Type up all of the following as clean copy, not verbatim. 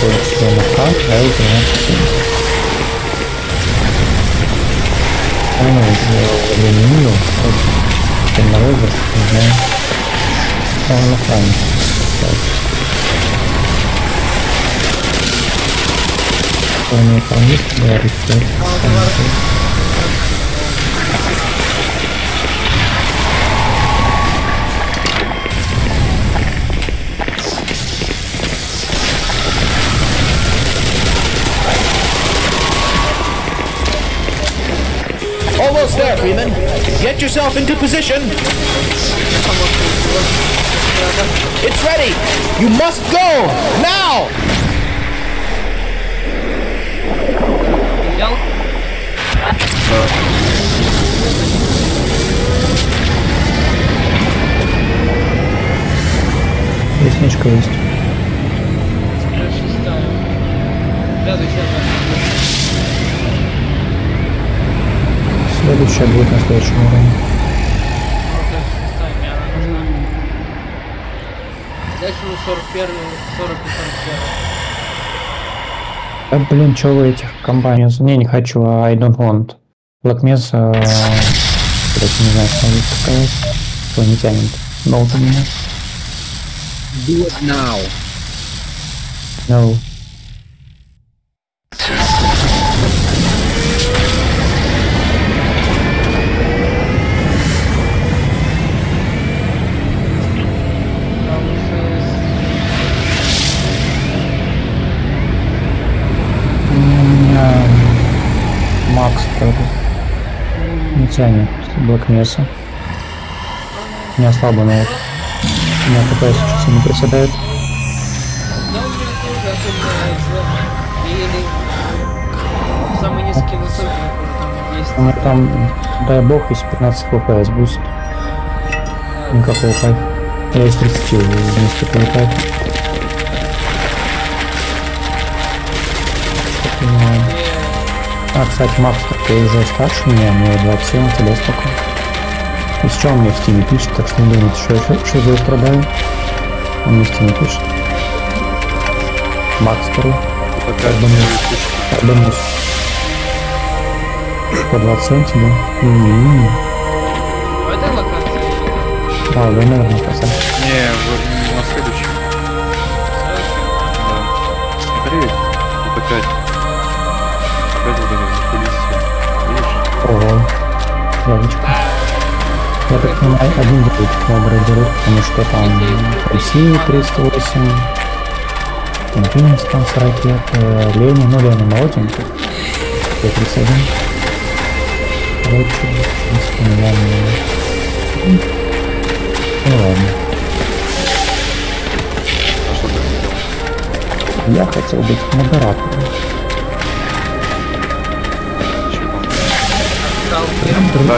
будет себе макар, а это 1270. Временную, на возраст, не знаю. Он на храме. Он не по-английски говорит, Almost there, Freeman. Get yourself into position. It's ready. You must go now. Лестничка есть. Следующая будет на следующем уровне. Дальше 41, 40 и 41. Да блин, чё вы этих компаний? Не хочу, I don't want. Blackmez, короче, не знаю, что они сказать. Что не тянет. Ноут у меня. Do it now. No. Макс тоже не тянет Блэкмеса. У меня слабо ноут. У меня КПС сейчас не приседает. Самый низкий настройки там есть. Ну, там, дай бог, если 15 КПС буст. Никакого кайфа. Я из 30 вместе кайф. А, кстати, Макс, ты уже старше меня, мне 27, тебе столько. И с чем он мне в стиме пишет, так что не думайте, что за страдаю. Он мне в стиме пишет. Макс второй. Думаю, по 27 тебе. В этой локации? А, вы, наверное, красавчик. Не, на следующем. Да. Смотри, тут опять. Опять вот это закулисье. Видишь? Ого. Явочка. Я так понимаю, один будет квадрат берут, потому что там Россия 38, Инфиникс там с ракет, Лени, ну Лени молоденький. 31. Короче, в принципе, не. Ну ладно. А что ты хотел? Я хотел быть модератором. Да,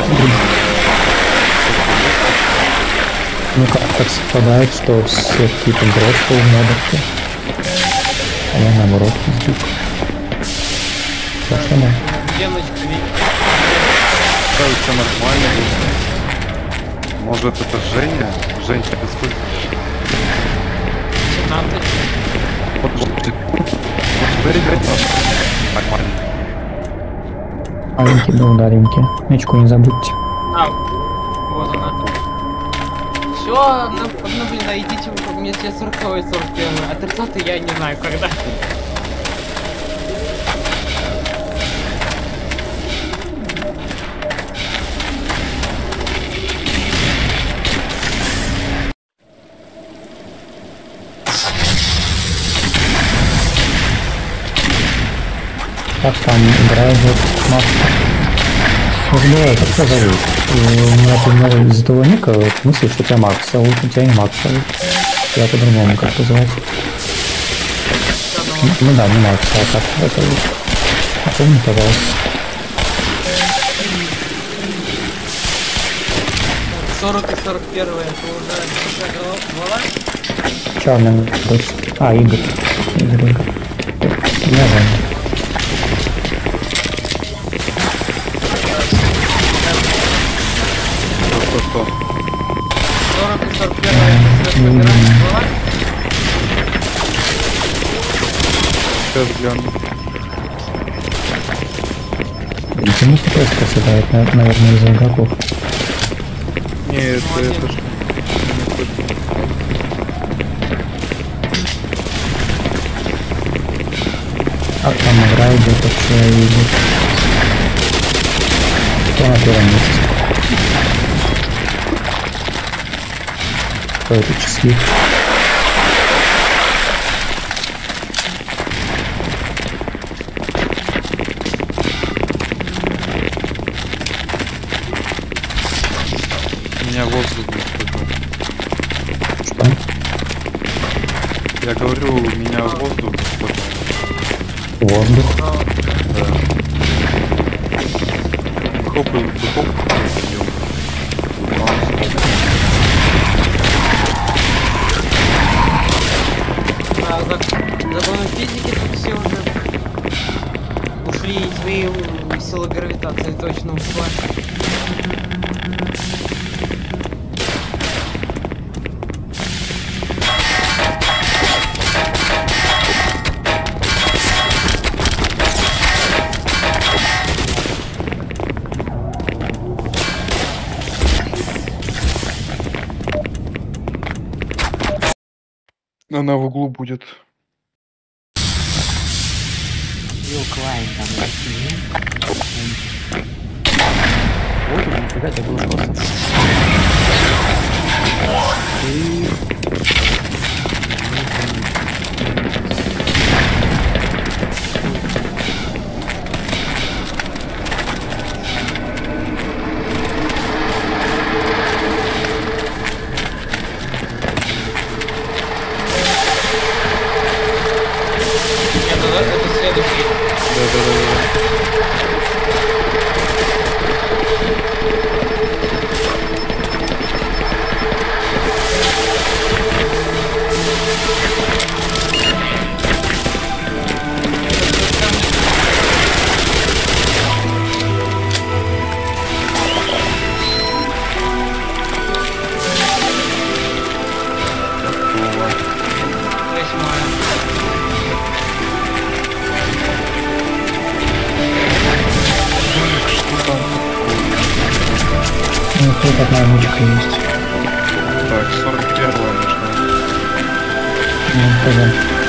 ну как так совпадает, что все какие-то взрослые модерки, а я наоборот пиздюк. Так что да. Девочками. кажется, нормально. Может, это Женя? Жень, тебе сколько? 17. Вот Женя играть надо. Нормально. Маленький да ударенький. Ничку не забудьте. А, вот она. Все, ну блин, идите, у меня тебе 40-й, 41-й, а 30-й я не знаю когда. Как там играет вот Макс? Не забываю, как тебя зовут. И у меня примерно из-за того ника мысли, что тебя Макс зовут, у тебя не Макс зовут. Я по-другому как называть. Ну да, не Макс, а как тебя зовут. Напомни, пожалуйста. 40 и 41 это уже глава? Черный гость. А, Игорь. Игорь. Меня Женя. Что? 40 и 41 это глава? Сейчас гляну. Почему такое страдает, наверное, из-за игроков? Не, это что? А там игра идет, вообще идет. Кто на первом месте? Кто это числит? У меня воздух беспокоит. Что? Я говорю, у меня воздух беспокоит. Воздух. Да. Хопаю в духовку. Законы физики тут все уже ушли, и твои силы гравитации точно ушла. Она в углу будет. Вот, нифига, это было просто. Это следующий. Да. Ну, тут одна ручка есть. Так, 41-я нужна. Ну, пойдем.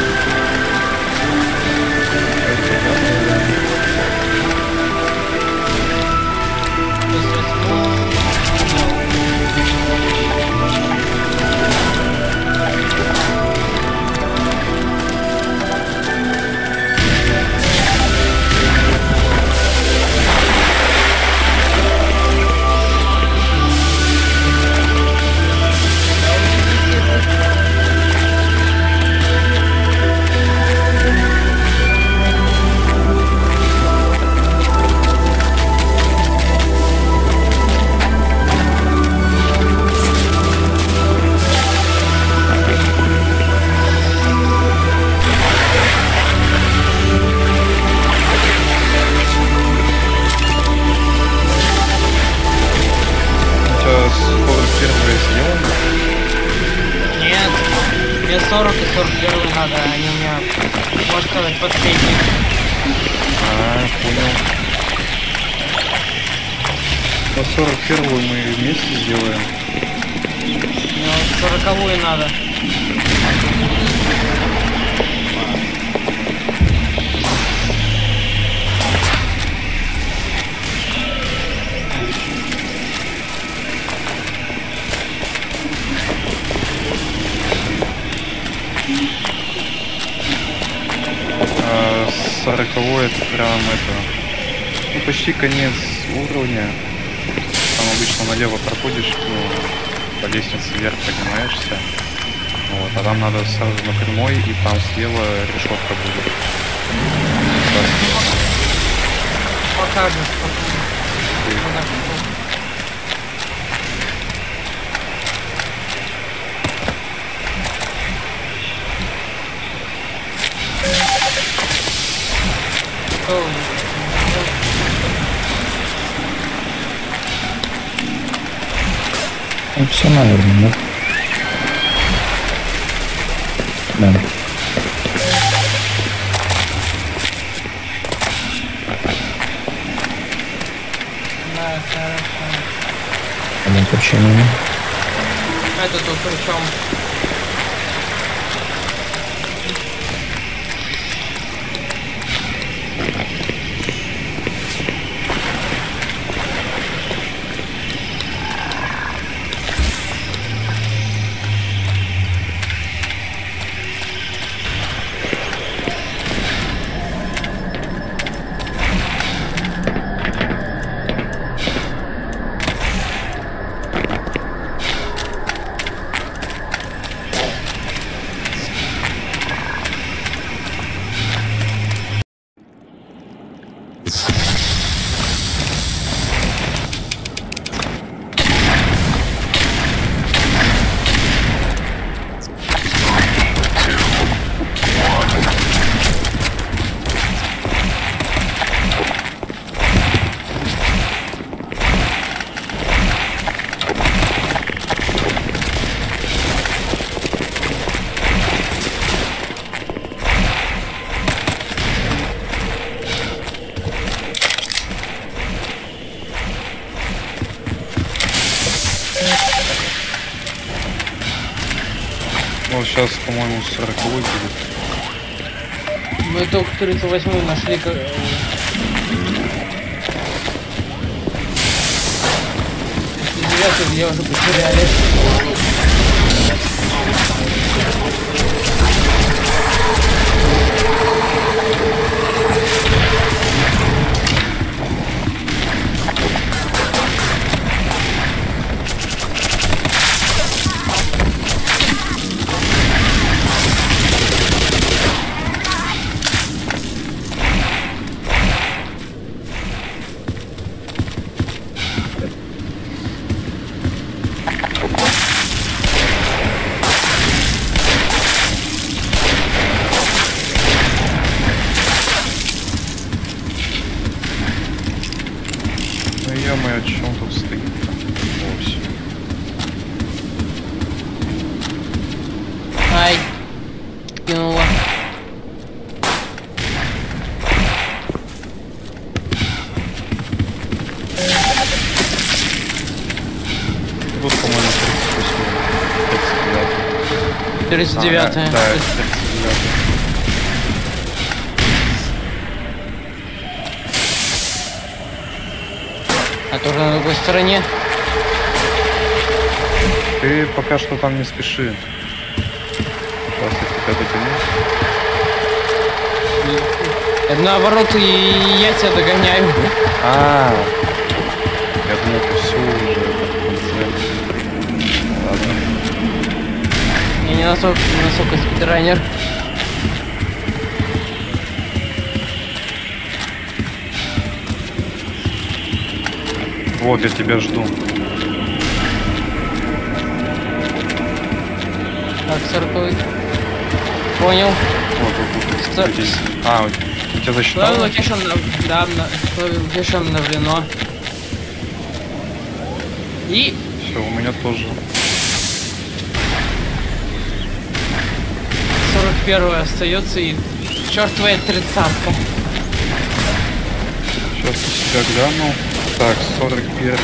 Нет, мне 40 и 41 надо, они у меня, можно сказать, последние. Понял. На 41-ю мы вместе сделаем. Мне 40-ую надо. А 40-й это прям это... Ну, почти конец уровня. Там обычно налево проходишь, ну, по лестнице вверх поднимаешься. Вот, а там надо сразу на прямой, и там слева решетка будет. Покажешь, Ну, все, наверное, да? Да. какое-нибудь вообще мимо. Это тут причем. Ну, сейчас, по-моему, 40 будет. Мы только 38 нашли. Девятый где уже потеряли. Ё-моё, о чем тут стоит-то? Вовсе. Ай. Кинула. Тут, по-моему, 38. 39. Да, 39. А тоже на другой стороне. Ты пока что там не спеши. Сейчас я тебя догоню. Наоборот, и я тебя догоняю. Я думал, ты все уже. Ладно. Я не настолько спидранер. Вот, я тебя жду. Так, 40. Понял. Вот здесь. У тебя засчитал? Ловил локейшн, да, локейшн обновлено. И Все, у меня тоже. 41 остается и чертовая 30-ка. Сейчас я себя гляну. Так, 41.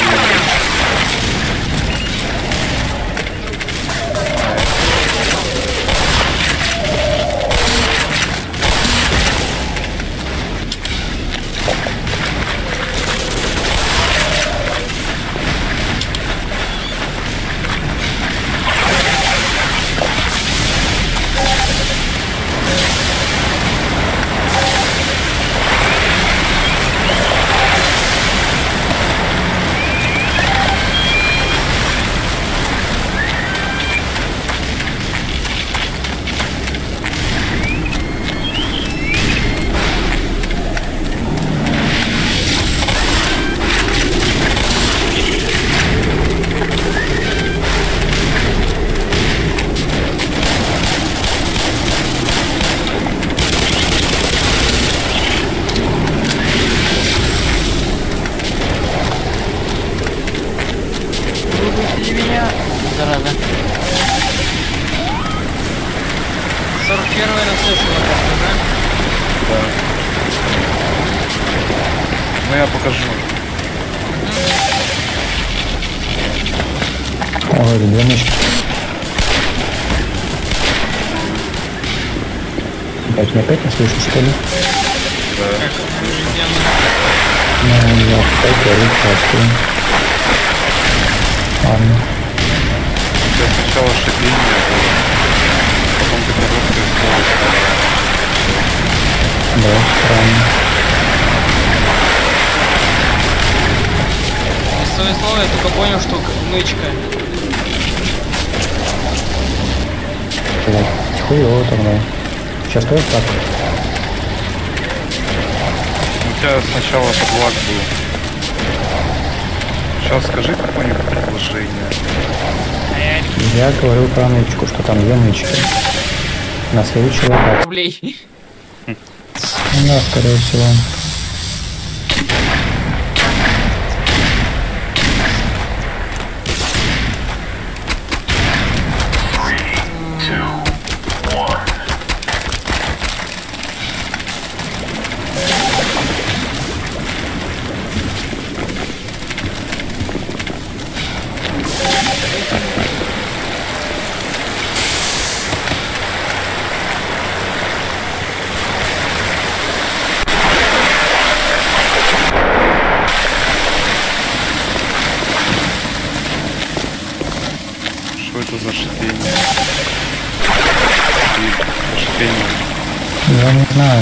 Выпусти меня, зараза. 41 насыпала как-то, да? Да. Ну я покажу. Ой, две мышки. Опять не опять не слышу, что ли? Ну, я опять говорю, просто. Ладно. У тебя сначала шипение было, потом ты короткая скорость. Да, странно. Из своего слова я только понял, что нычка. Хуёво тогда. Сейчас тоже так. У тебя сначала подлаг был. Сейчас скажи какое-нибудь предложение. Я говорил про нычку, что там две нычки. На следующий локацию. Рублей. Да, скорее всего. Что это за шипение? И шипение. Я не знаю.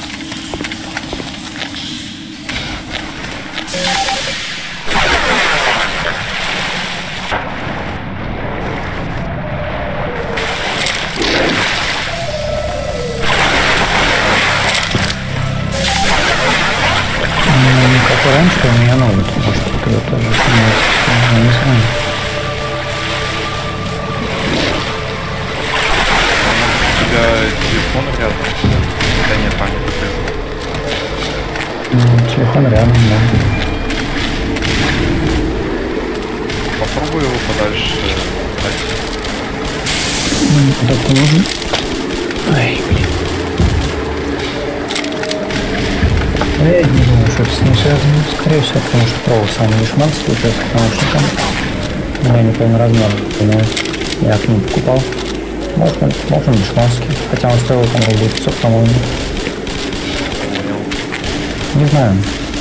Как и раньше, у меня новый, может, кто-то тоже я не знаю. У тебя телефон рядом? Да нет, Аня, ты. Телефон рядом, да. Попробуй его подальше дать. Так нужен. Ай, блин. Я не думаю, что это с ним связано. Скорее всего, потому что провод самый дешманский участок наушником. У меня неполный размер, но я к ним покупал. Можно дешманский. Хотя он стоил там рублей 500, по-моему. Не знаю.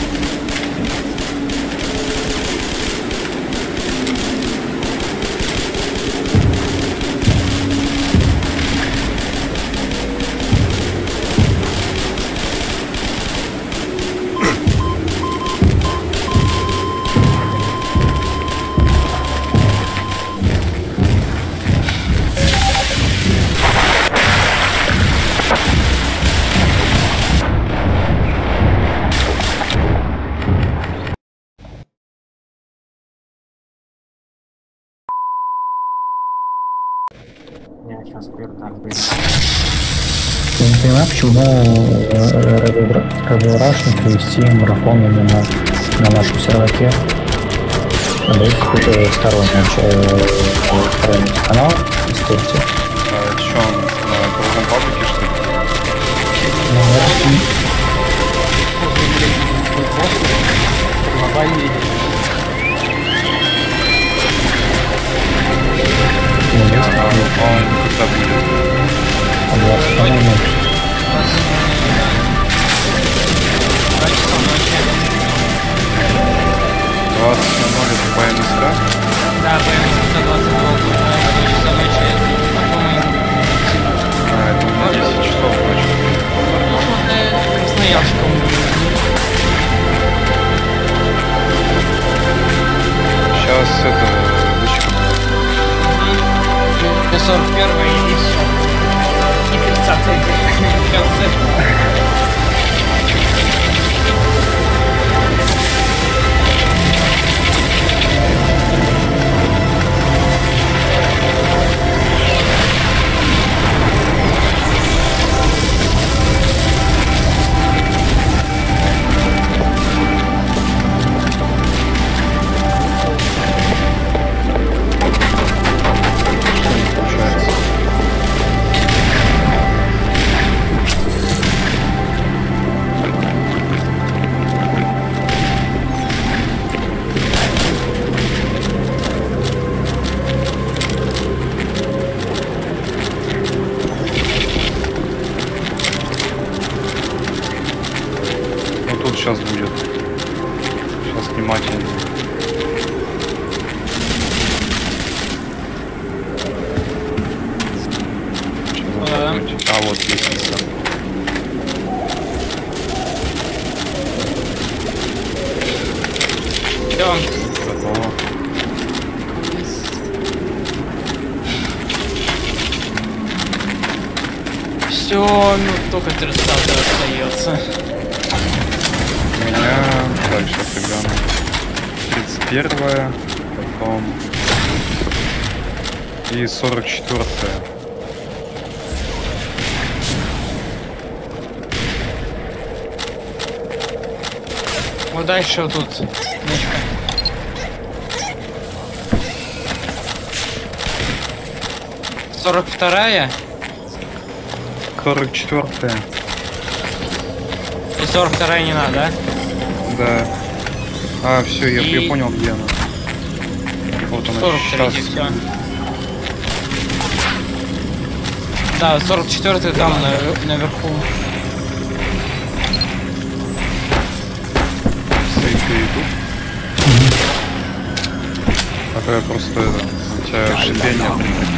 Я не понимаю, почему Рашн привести марафон именно на нашем серваке. Надо какой-то сторонний канал из Турции. А что, он на другом паблике, что ли? Глобальный. Он когда будет? 20, по-моему. 2 часа ночи. 20:00 это по МСК? Да, ПМСК 22 часа ночи. По-моему. А, это у меня 10 часов ночи. Ну, Красноярском. Сейчас это вычка. 41 и все. И 30 сейчас. Получается. сейчас будет. Сейчас внимательно. А вот лестница. Все. Готово. Все, ну только 30 остается. У меня дальше определенно 31-я, потом и 44-я. Вот дальше вот тут. Нычка. Сорок вторая 44-я. и 42-я не надо, да? Да. А, все, я И- понял, где она. Вот она 43 сейчас. все. Да, 44-й там наверху. Сейфы идут. А то я просто это, у тебя шипение.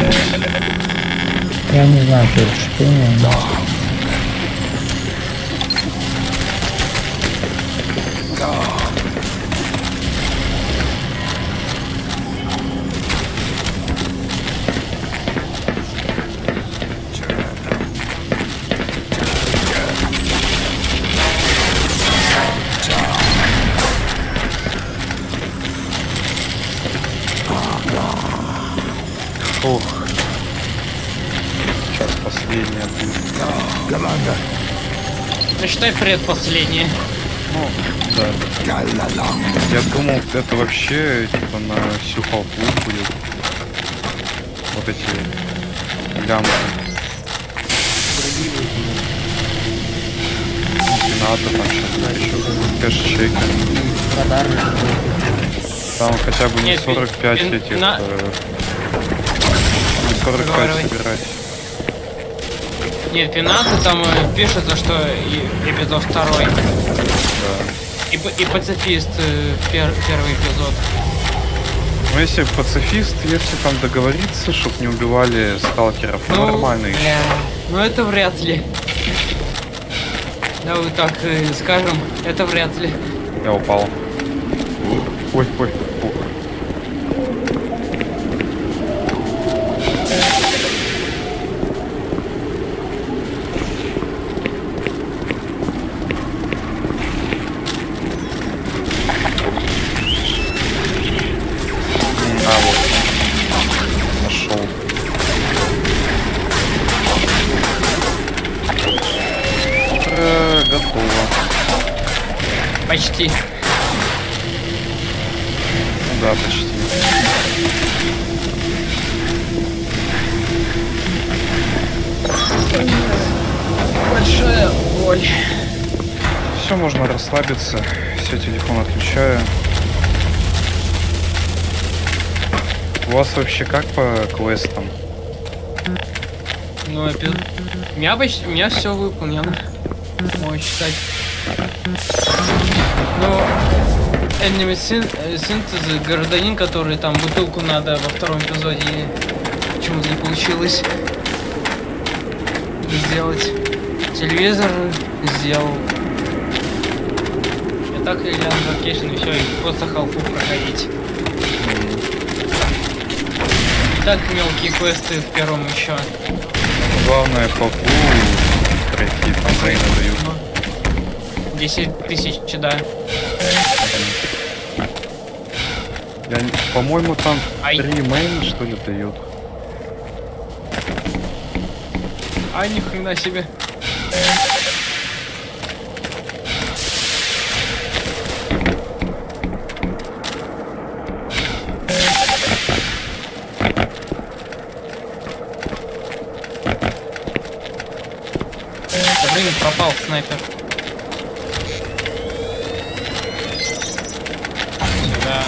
Я не знаю, что это шипение. Ух. Сейчас последняя будет. Ну считай предпоследний. Ну, да. Я думал, это вообще типа на всю халфу будет. Вот эти лямки. Надо там что-то еще. Кэш-чеки. Там хотя бы не Нет, 45 пин- этих. на- Не 45 Договаривай. собирать. Нет, пинаты там пишется, что эпизод второй. Да. И пацифист первый эпизод. Ну если пацифист, если там договориться, чтоб не убивали сталкеров, ну, нормально еще. бля, ну это вряд ли. Да, вот так скажем, это вряд ли. Я упал. Ой, ой, ух. А, вот. Нашел. Готово. Почти. Да, почти. Большая боль. Все, можно расслабиться. Все, телефон отключаю. У вас вообще как по квестам? Ну, у меня все выполнено. Можно считать. Ну, Enemy синтез, гражданин, который там бутылку надо во втором эпизоде, почему-то не получилось сделать. Телевизор сделал. И так или локейшн, и все, и просто халфу проходить. И так мелкие квесты в первом еще. Главное по пройти, там время дают. 10 тысяч, да. По-моему, там Ай. 3 мейна, что ли, дают. А ни хрена себе. Да блин, пропал снайпер. Сюда.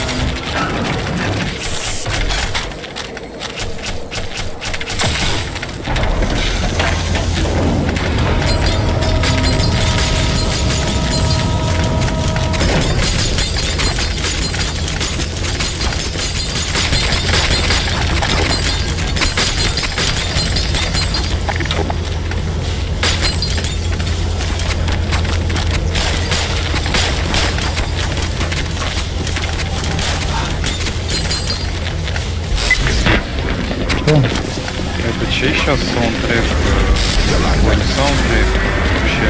вообще сейчас саундтрек, ой, не саундтрек, вообще.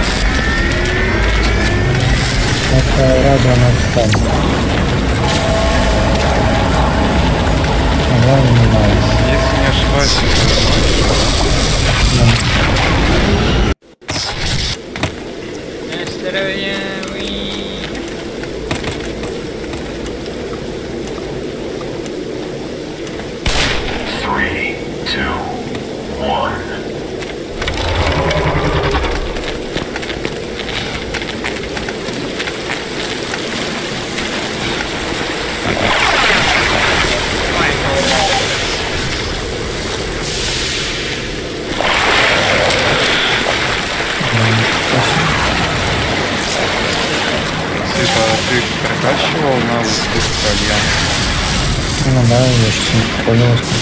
Это радио на сцене. Главное не нравится. Если не ошибаюсь, ты прокачивал навык Альянса? Ну да, я сейчас не пользовался.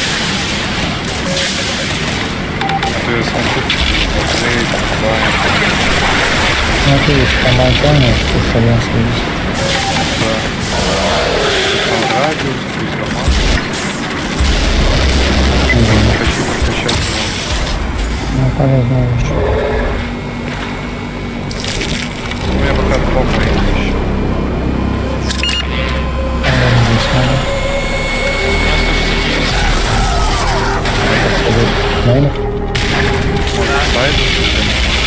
Ты смотри, посмотреть, да. Ну ты видишь, там Альяна, что Альянс есть. Да. Там радиус, плюс дома. Хочу прокачать его. Ну полезная вещь. У меня пока два мейна еще. Здесь надо. Мейнов? Сайду, слушай.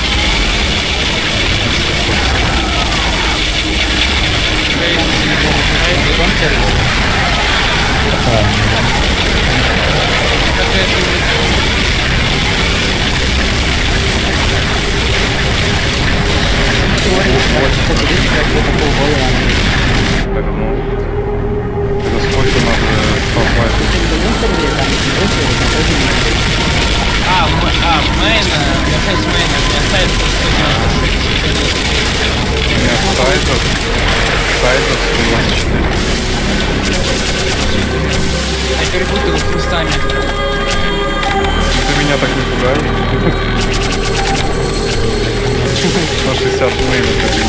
Так, ну, это сколько надо поплатить? Мейна, я часть мейна, у меня сайт 196. У меня сайтов 124. Я перепутал с крестами. Ты меня так не пугай. На 60 мейн это не.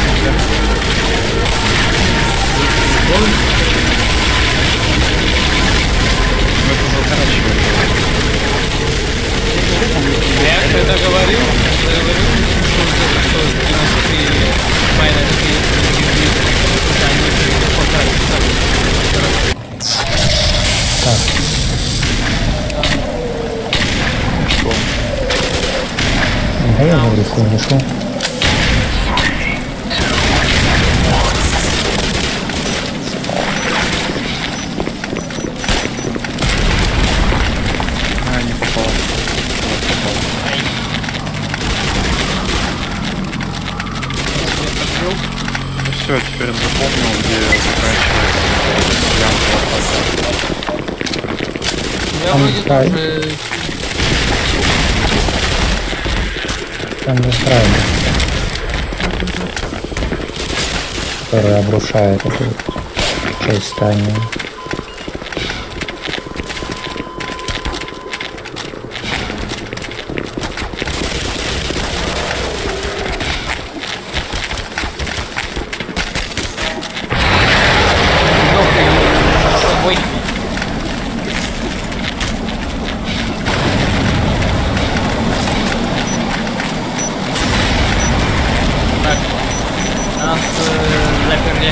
Ну это заканчивает. Я когда говорил, что 93 майна Так. Что? Да я говорю, что не шел. Не попал. Вот, попал. Ну все, теперь запомнил, где заканчивается Я вроде Ай. тоже... Там настраивание, которое обрушает эту часть здания. с собой. Так, нас заперли.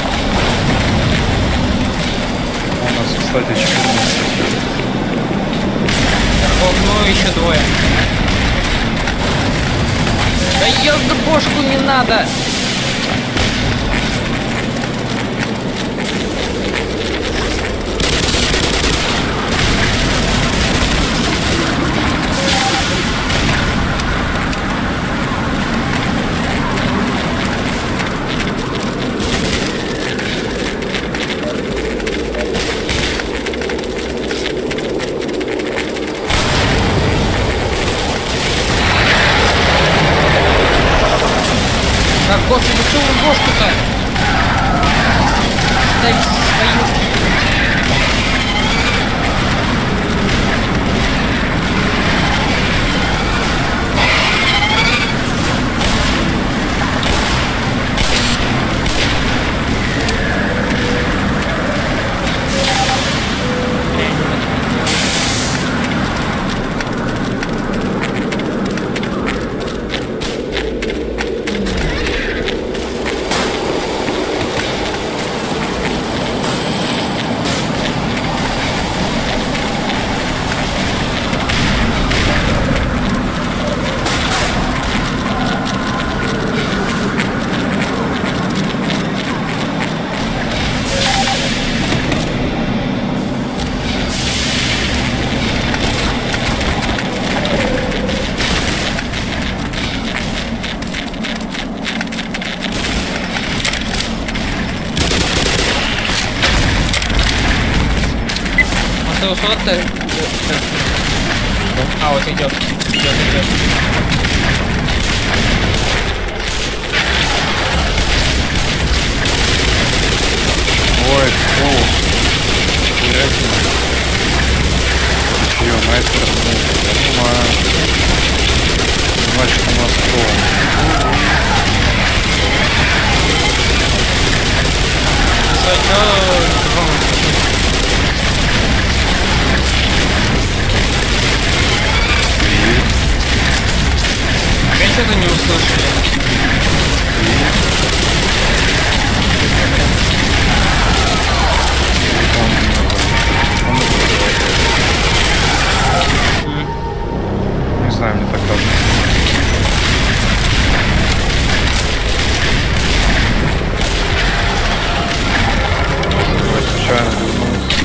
У нас, кстати, 14. Ну, еще двое. Да ёлка бошку не надо! Так, господи, что вы бошку-то? Ставите свою. сюда-то. А, вот идет. Идет. Ой, фу. Курятина. Чё, мастер отмылся? Я понимаю. Значит, у нас кто? Я что-то не услышали. Не знаю, мне так кажется. Я случайно вернулся.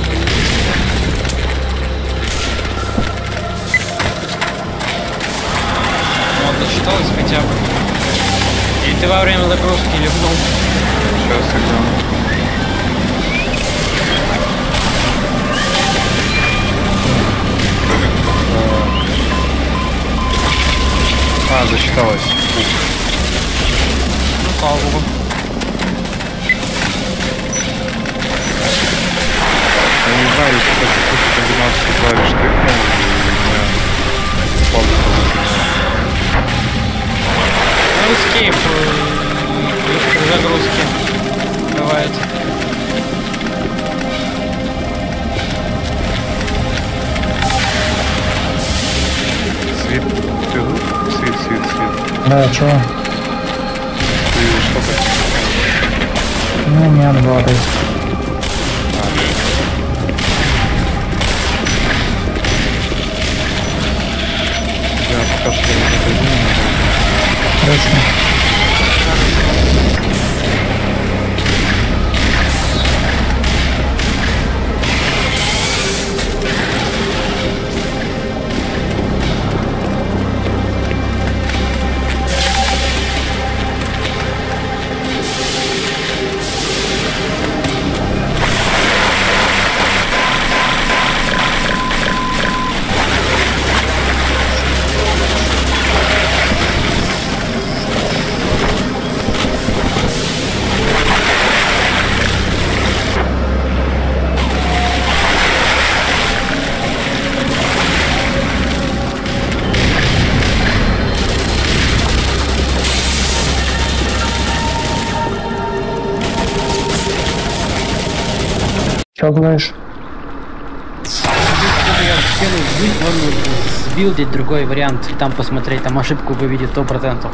Вот, досчиталось хотя бы. И ты во время загрузки ливнул. Сейчас я гляну. А, засчиталось. Ну, слава богу. Я не знаю, если кто-то какую-то комбинацию клавиш тыкнул, и у меня пауза вызвала. Ну, escape при загрузке бывает. Свет, ты тут? Свет. Да, чего? Ты что хотел? Ну, мне надо было отойти. Я пока что не подойду. Хорошо. Чего говоришь? Я можно сбилдить другой вариант, там посмотреть, там ошибку выведет 100%.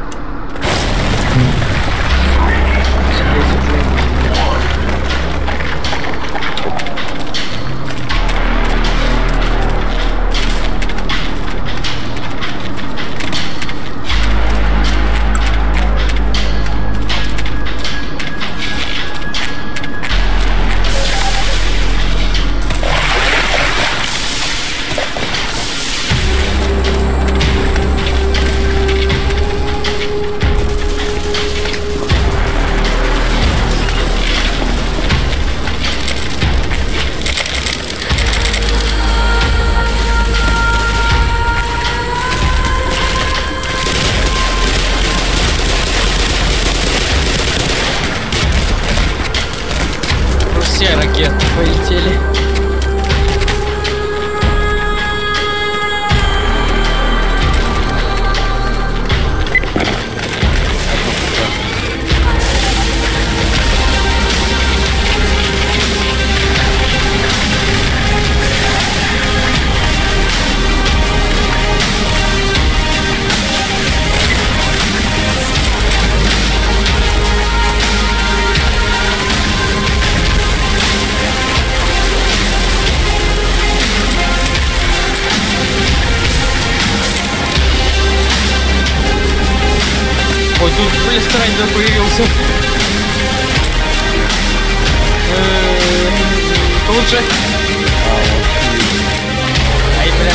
Все ракеты полетели. Ой, тут Блистрайдер появился. Лучше. Ай, бля.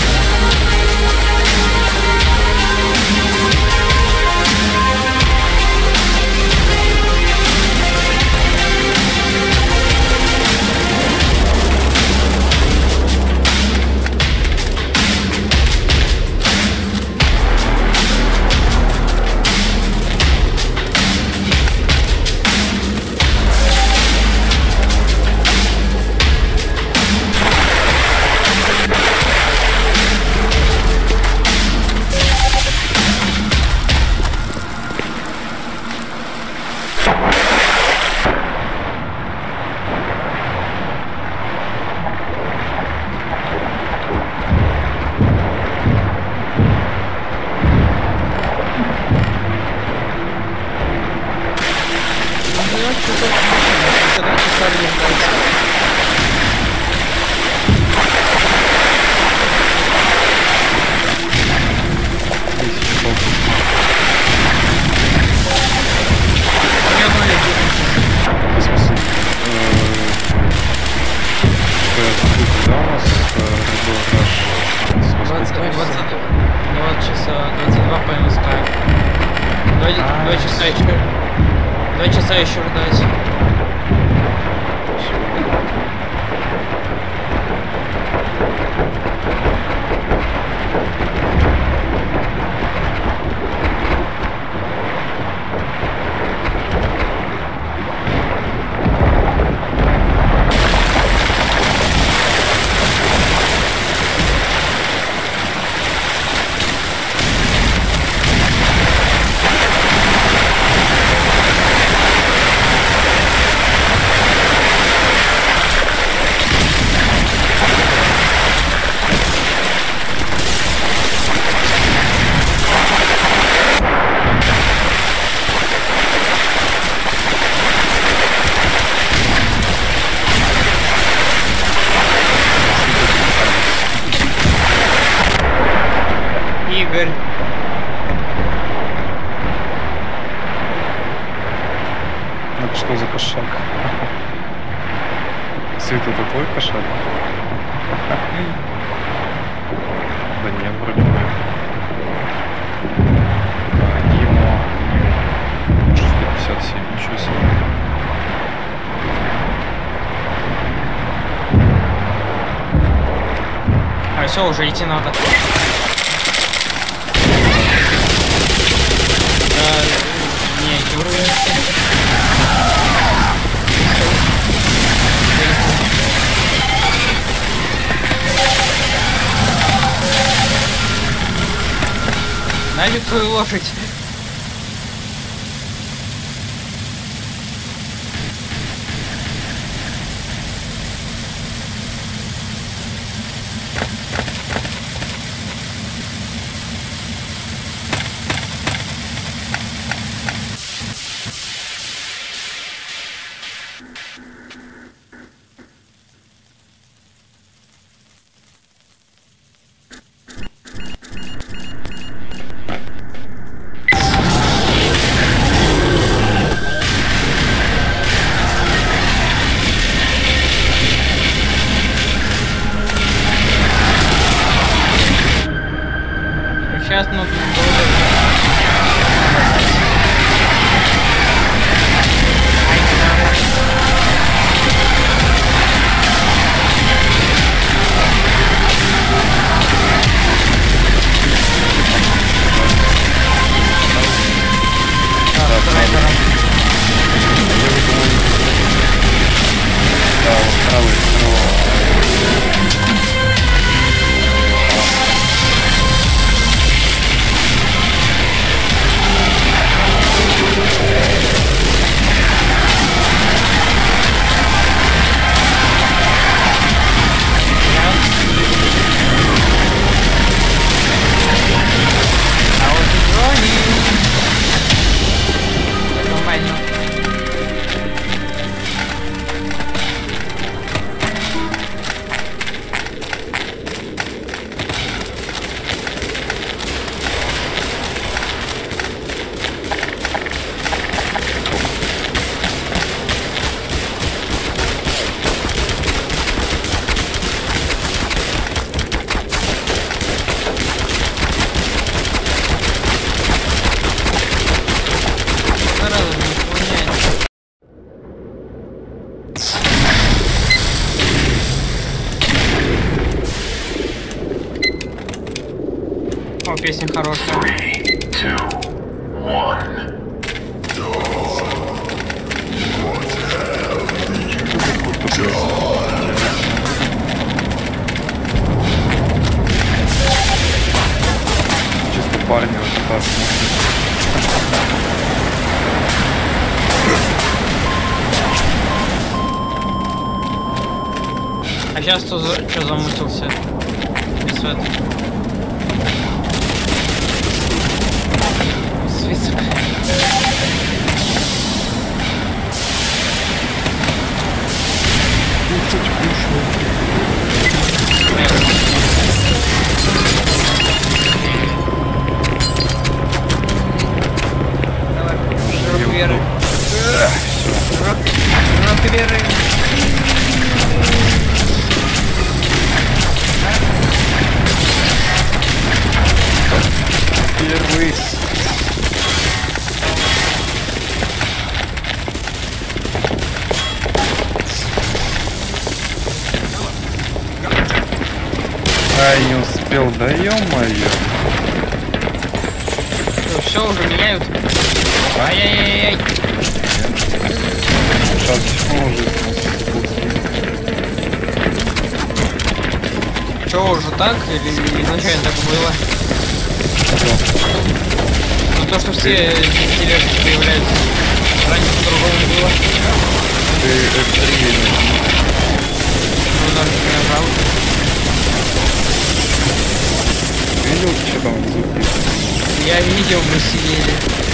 часов машина, когда часа не ждать. В смысле, что я забыл, когда у нас был наш 20 часа, 22 по МСК. 2 часа еще. 2 часа еще ждать. Игорь. Это что за кошак? Свет, это твой кошак? Да нет, вроде бы. Нимо. 657, ничего себе. А все, уже идти надо. Не, уровень. Нафиг твою лошадь. Сейчас нужно песня хорошая. 3, 2, 1. Чисто парни вот так А сейчас что замутился? Без света. Свет. успел, да ё-моё. Все, уже меняют. Ай-яй-яй-яй. Сейчас может. Че, уже так? Или изначально так было? Ну то, что все тележки появляются. Раньше по-другому было. Ты F3 Ну, даже не нажал. видел, что там звуки? Я видел, мы сидели.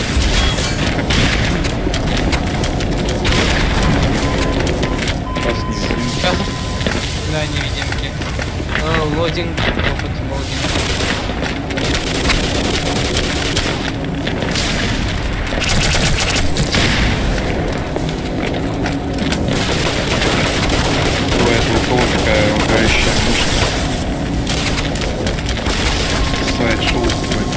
Вас не видим. Да, невидимки. Лодинг, опыт, лодинг. Бывает у кого такая угорающая мышца. Слайд-шоу какое-то.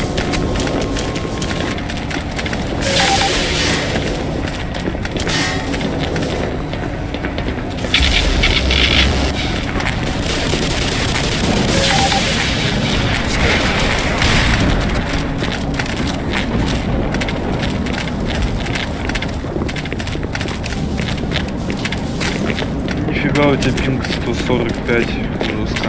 Нифига у тебя пинг 145 жестко.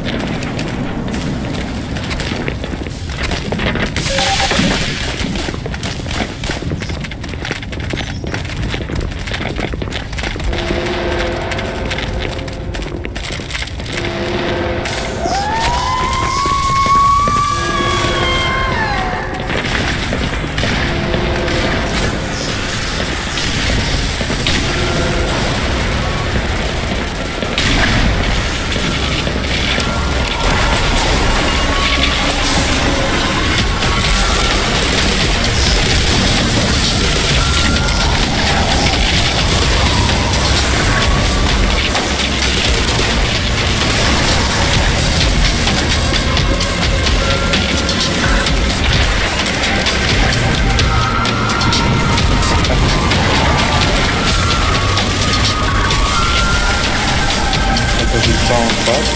Это же саундпад.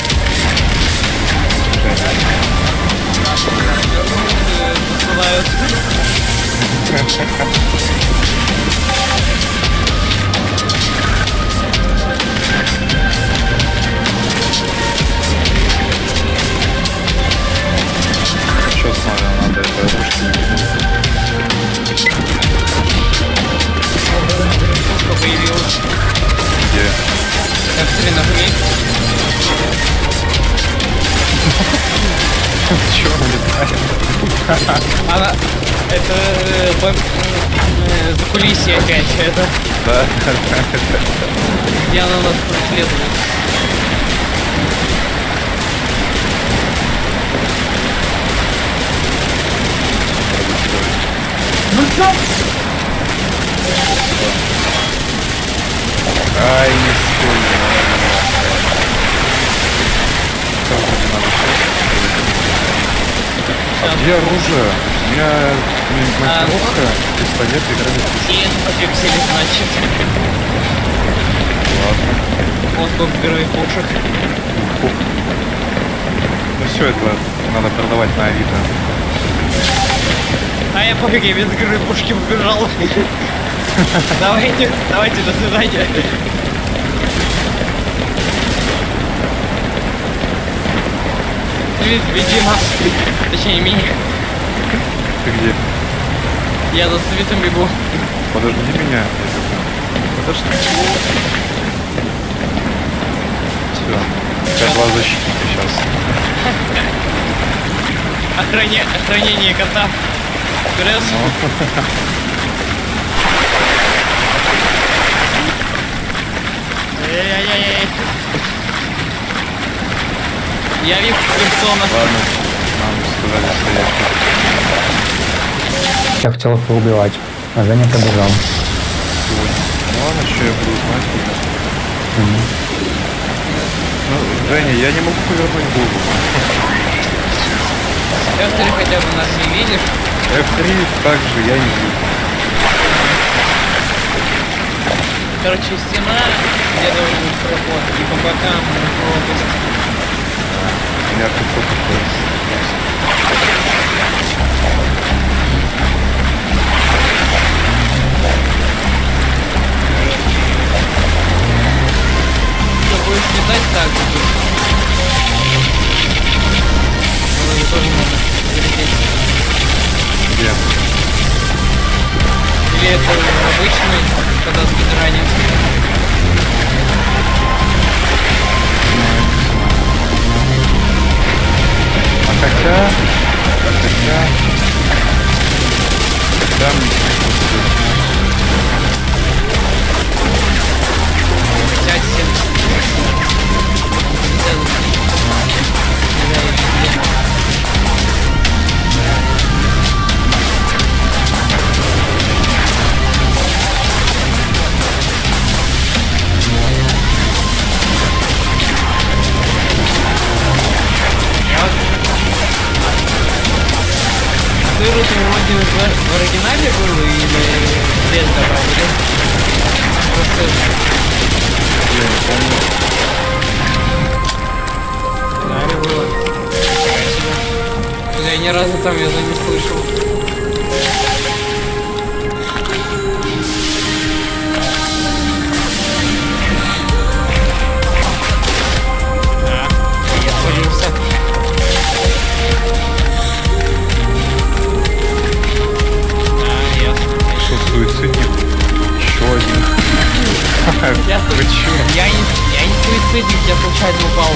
Что смотрю, надо это ручки. Что появилось? Где? F3 нажми. Чё он летает? Она... Это... закулисье опять. Это... Да. Где она нас преследует. Ай, не стой. А где оружие? У меня монтировка, пистолет и гранаты. И пофиксили, значит. Ладно. Вот сколько героев пушек. Ну все, это надо продавать на Авито. А я пофиг, я без героев пушки побежал. Давайте, до свидания. Веди нас. Точнее, меня. Ты где? Я за светом бегу. Подожди меня. Подожди. Все. У тебя два защитника сейчас. Охранение кота. Вперед. Ай-яй-яй-яй. Я вижу персона. Ладно. Нам сказали стоять. Я хотел их поубивать, а Женя побежал. Ну ладно, что я буду знать. Ну, Женя, я не могу повернуть голову. F3 хотя бы нас не видишь. F3 также я не вижу. Короче, стена, где должен быть проход, и по бокам пропасть. Я 500 FPS. Что, будешь летать так же? Ну, тоже можно залететь. Где? Или это обычный, когда спидранит? Хотя мне Хотя 7. Вроде в оригинале был или без добавили? Просто... я не помню. Наверное, было. Я ни разу там его не слышал. Я спалился. Что, суицидник? Еще один. Вы чё? Я не суицидник, я случайно упал.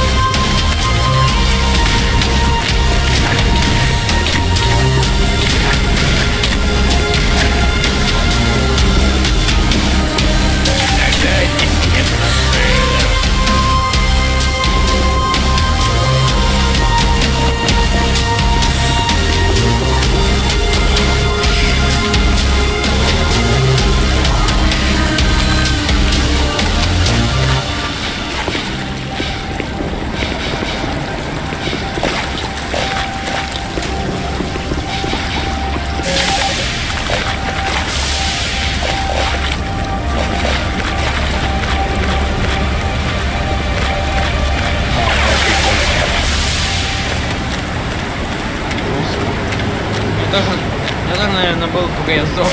Я тоже, наверное, был, пока я сдох.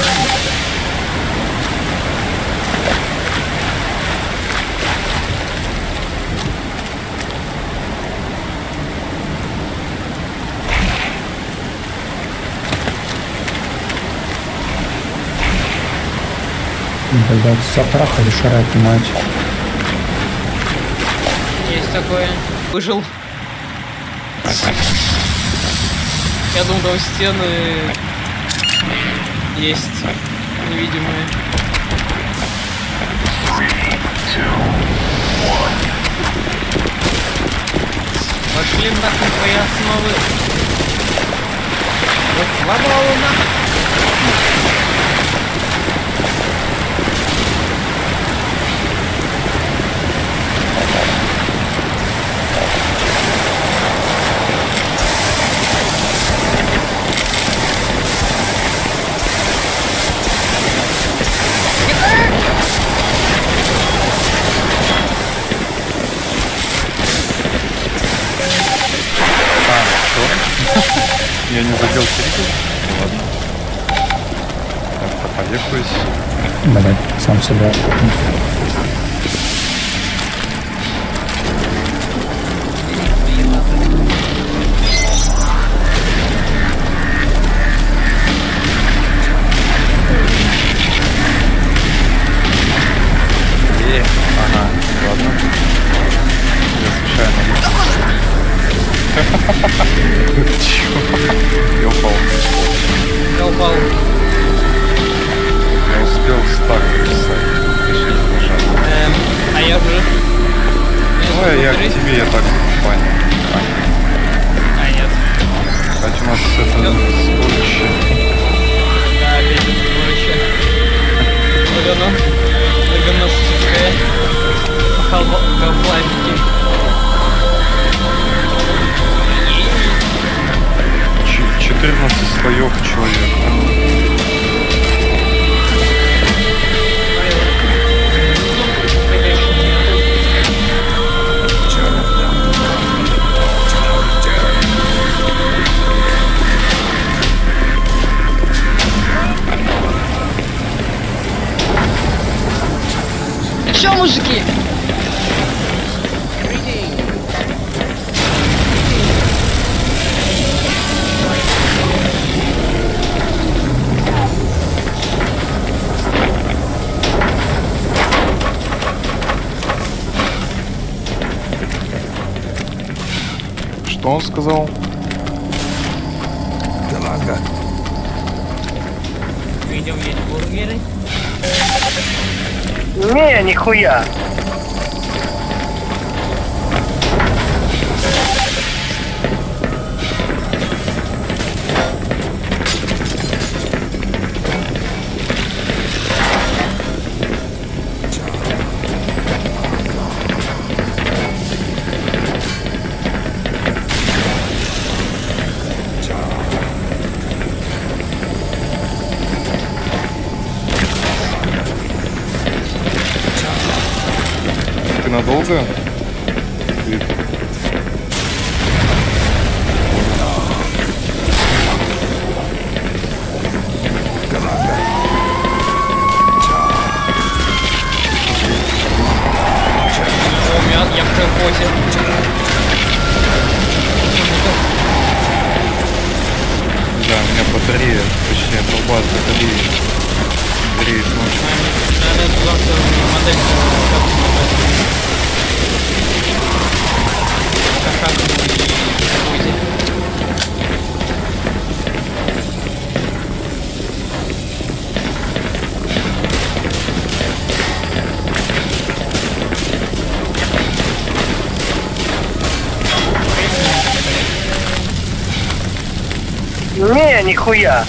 Блядь, затрахали шарать, мать. Есть такое. Выжил. Я думал, там стены есть невидимые. 3, 2, 1. Пошли нахуй твои основы. Вот слабая луна. Я не задел триггер? Ну ладно. Так, поехаюсь. Блядь, сам себя. Ага, ладно. Я случайно. Чё? Я упал. Я упал. Я успел стак написать. Точнее, нажать. А я уже... Давай я к тебе, я так понял. А, нет. Кстати, у нас это сборище. Да, опять это сборище. Многоносческое. Half-Life. 14 слоев человека. чё, мужики? Что он сказал? Идем есть бургеры. Не, нихуя. Ты надолго? Я в трехоте. Да, у меня батарея, точнее, труба с батареей. Батарея ночью. Надо завтра модель. Не, нихуя.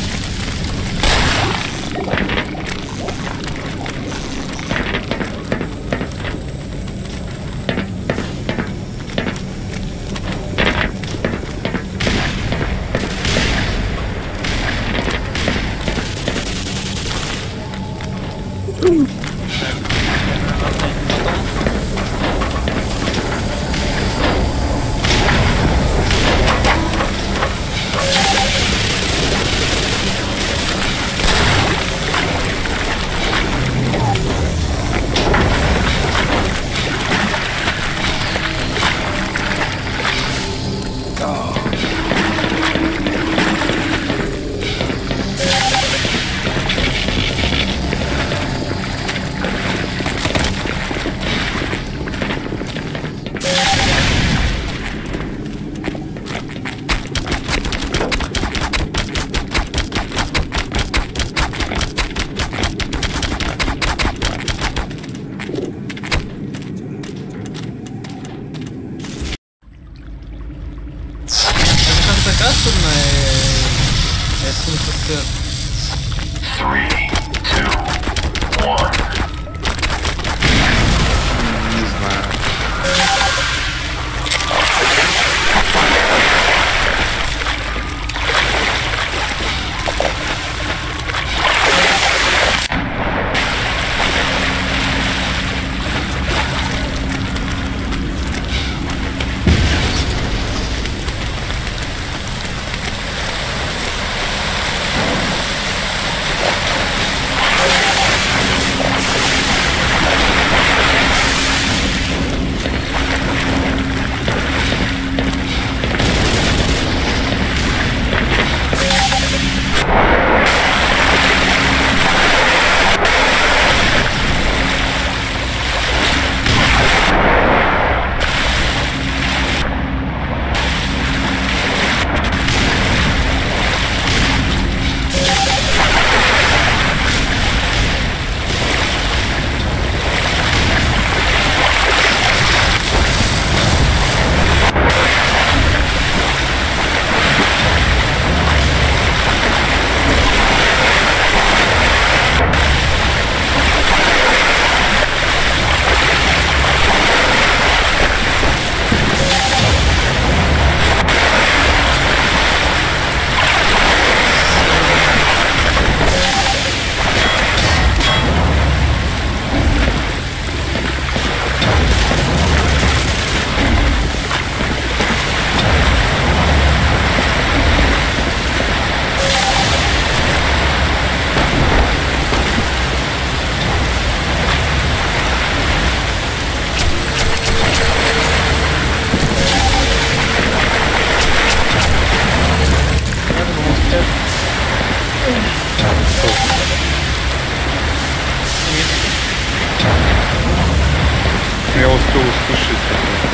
успел услышать такой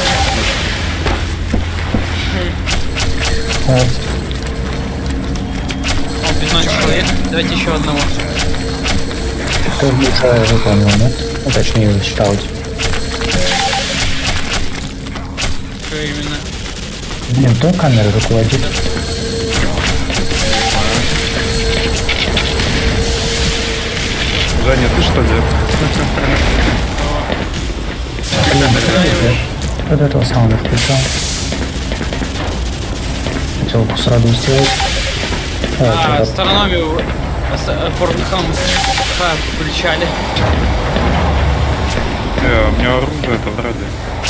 класс. Вот. О, 15 человек. Давайте еще одного. Ты уже выполнил, нет? Ну, точнее, считал. Что именно? Блин, кто камеры руководит? Женя, ты что ли? Вот этого самого включал. Хотел сразу сделать. Астрономию Порнхам включали. У меня оружие это вроде.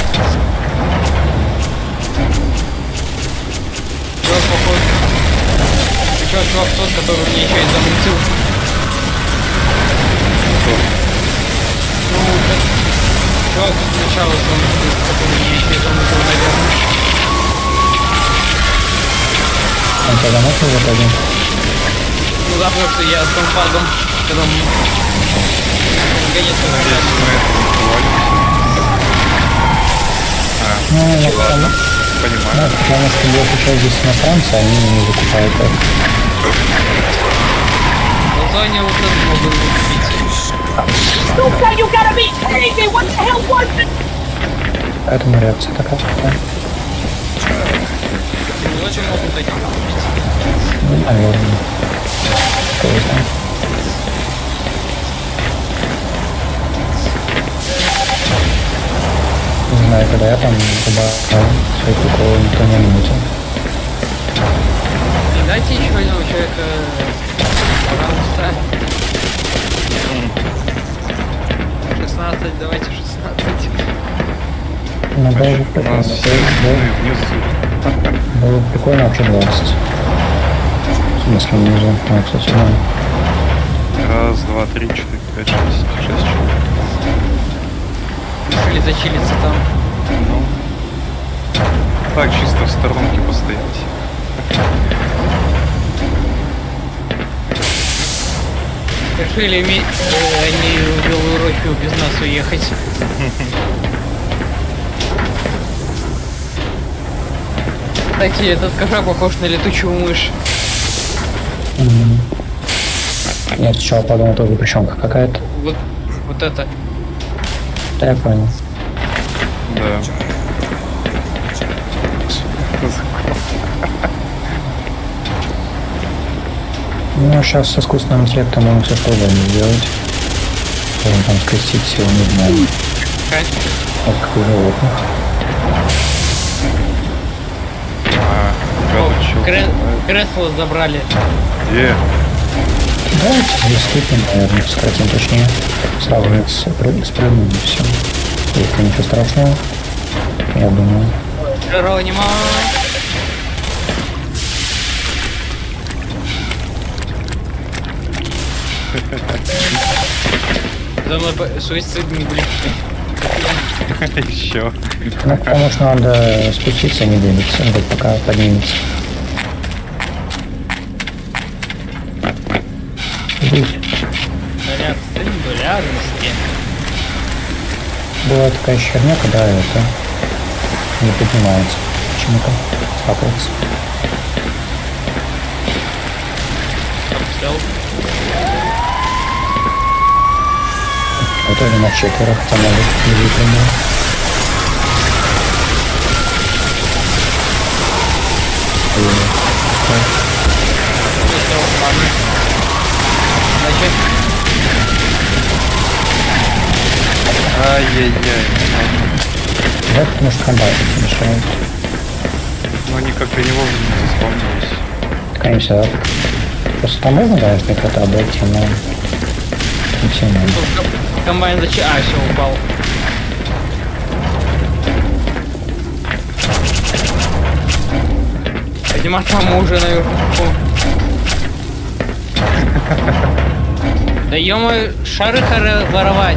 Чувак, походу. Чувак тот, который мне еще и замутил. Ну, чувак сначала замутил, который мне еще и замутил, наверное. Он тебя заметил в итоге? Ну да, потому что я с компадом, когда гонец Ладно, Да, понимаю. потому что большая часть здесь иностранцы, они не закупают это. Лазанья вот это могут купить. Luca, you gotta be kidding me! What the hell was it? Поэтому реакция такая. Лучше могут такие купить. Ну, наверное. Кто его знает. Не знаю, когда я там добавил свои приколы, никто не отметил. И дайте еще одного человека, пожалуйста. 16, давайте 16. Ну, было бы У прикольно. нас все внизу. Было бы прикольно вообще 20. В смысле, внизу. А, кстати, да. Раз, два, три, четыре, пять, шесть человек. Решили зачилиться там. Ну. Так, чисто в сторонке постоять. Решили они в Белую Рощу без нас уехать. Кстати, этот кошак похож на летучую мышь. Я сначала подумал, тоже прищемка какая-то. Вот это. Да, я понял. Да. Ну, сейчас с искусственным интеллектом можно все что угодно сделать. Можно там скрестить всего, не знаю. Вот как у животных. Кресло забрали. Где? Давайте здесь скипнем, наверное, сократим точнее. Сравнивать с прыгнем и все. Это ничего страшного. Я думаю. Джеронима. За мной суицидный блин. Еще. Ну, потому что надо спуститься, не двигаться, вот пока поднимется. Заряд сингулярности. Была такая херня, когда это не поднимается. Почему-то стапается. Обстрел. Это уже на четверо, хотя может не выпрямил. Значит, Ай-яй-яй. Да, потому что комбайны мешают. Но они как-то не вовремя заспавнились. Конечно, да. Просто там можно, конечно, как-то обойти, но не все надо. комбайн зачем? А, все, упал. Подниматься мы уже наверху. Да ё-моё, шары воровать.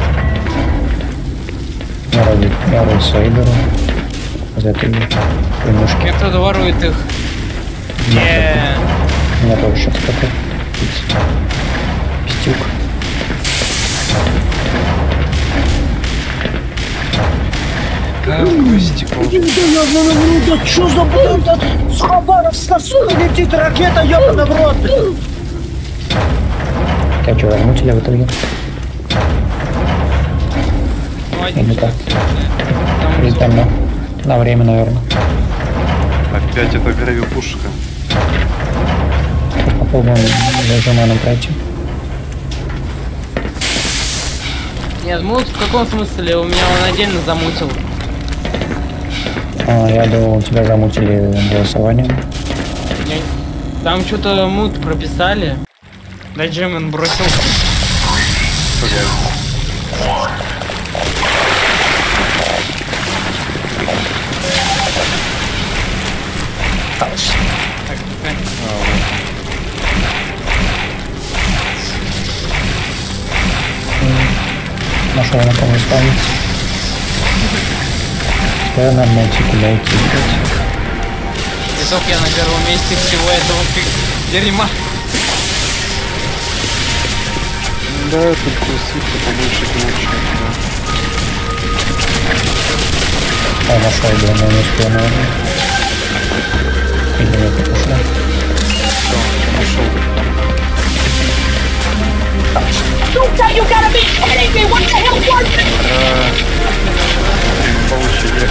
Я роль свои беру. За этой примушки. Мне кто-то ворует их. У меня тоже сейчас такой пистюк. Стекло. Да что за блядь? С Хабаровска, сука, летит ракета, ёбаный в рот. Я что, возьму тебя в итоге? Или так? Или там на время, наверное. Опять это гравипушка. Попробуем зажиманом пройти. Нет, мут в каком смысле? У меня он отдельно замутил. А, я думал, у тебя замутили голосование. Там что-то мут прописали. Да Джимен бросил. Нашел на ком ставить. Я надо найти, куда идти. Итог, я на первом месте всего этого дерьма. Да, только свитка побольше получше. Я нашел, да, но не успел, наверное. Или нет, не пошла. Нашел. Suka, you gotta be kidding me! What the hell was it? Получили.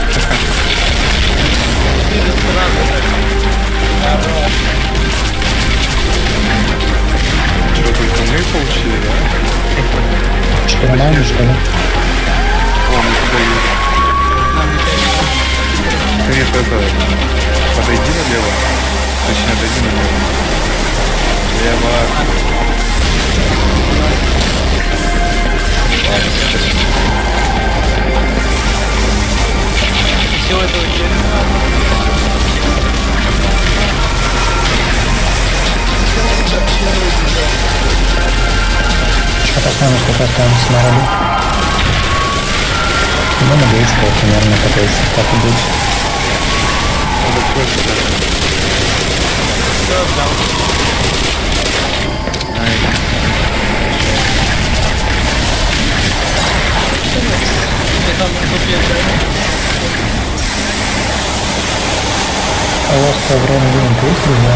Что, только мы получили, да? Что, нормально, что ли? Ладно, туда едем. Нет, это... Подойди налево. Точнее, отойди налево. Лево. Ладно, сейчас. Всего этого дерьма. Что поставим, сколько останется народу? Ну, надеюсь, что примерно такой состав и будет. А у вас по времени есть, друзья?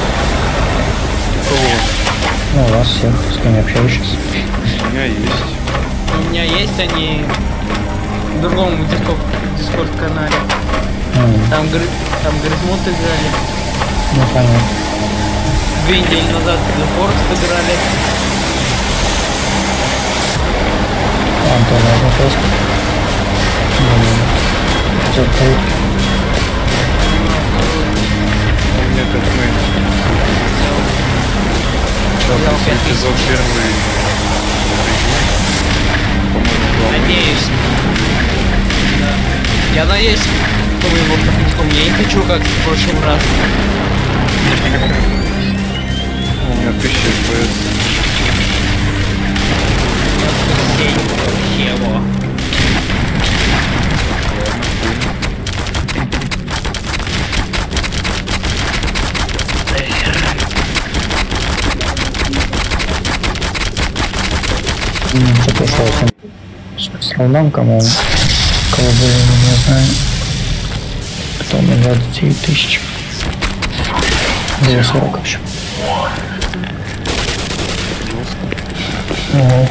Ну, у вас всех, с кем общаешься. У меня есть. У меня есть они в другом дискорд канале. Там Грызмут играли. Ну, понятно. 2 недели назад The Forest играли. Антон, один просто. Нет, это мы. Эпизод первый. Надеюсь. Да. Я надеюсь, что вы его проходите. Я не хочу, как в прошлый раз. У меня 1000 FPS. Чего? Что пришло с Луном, кого были, не знаю. Кто мне 29 тысяч. Было 40 вообще. Ох.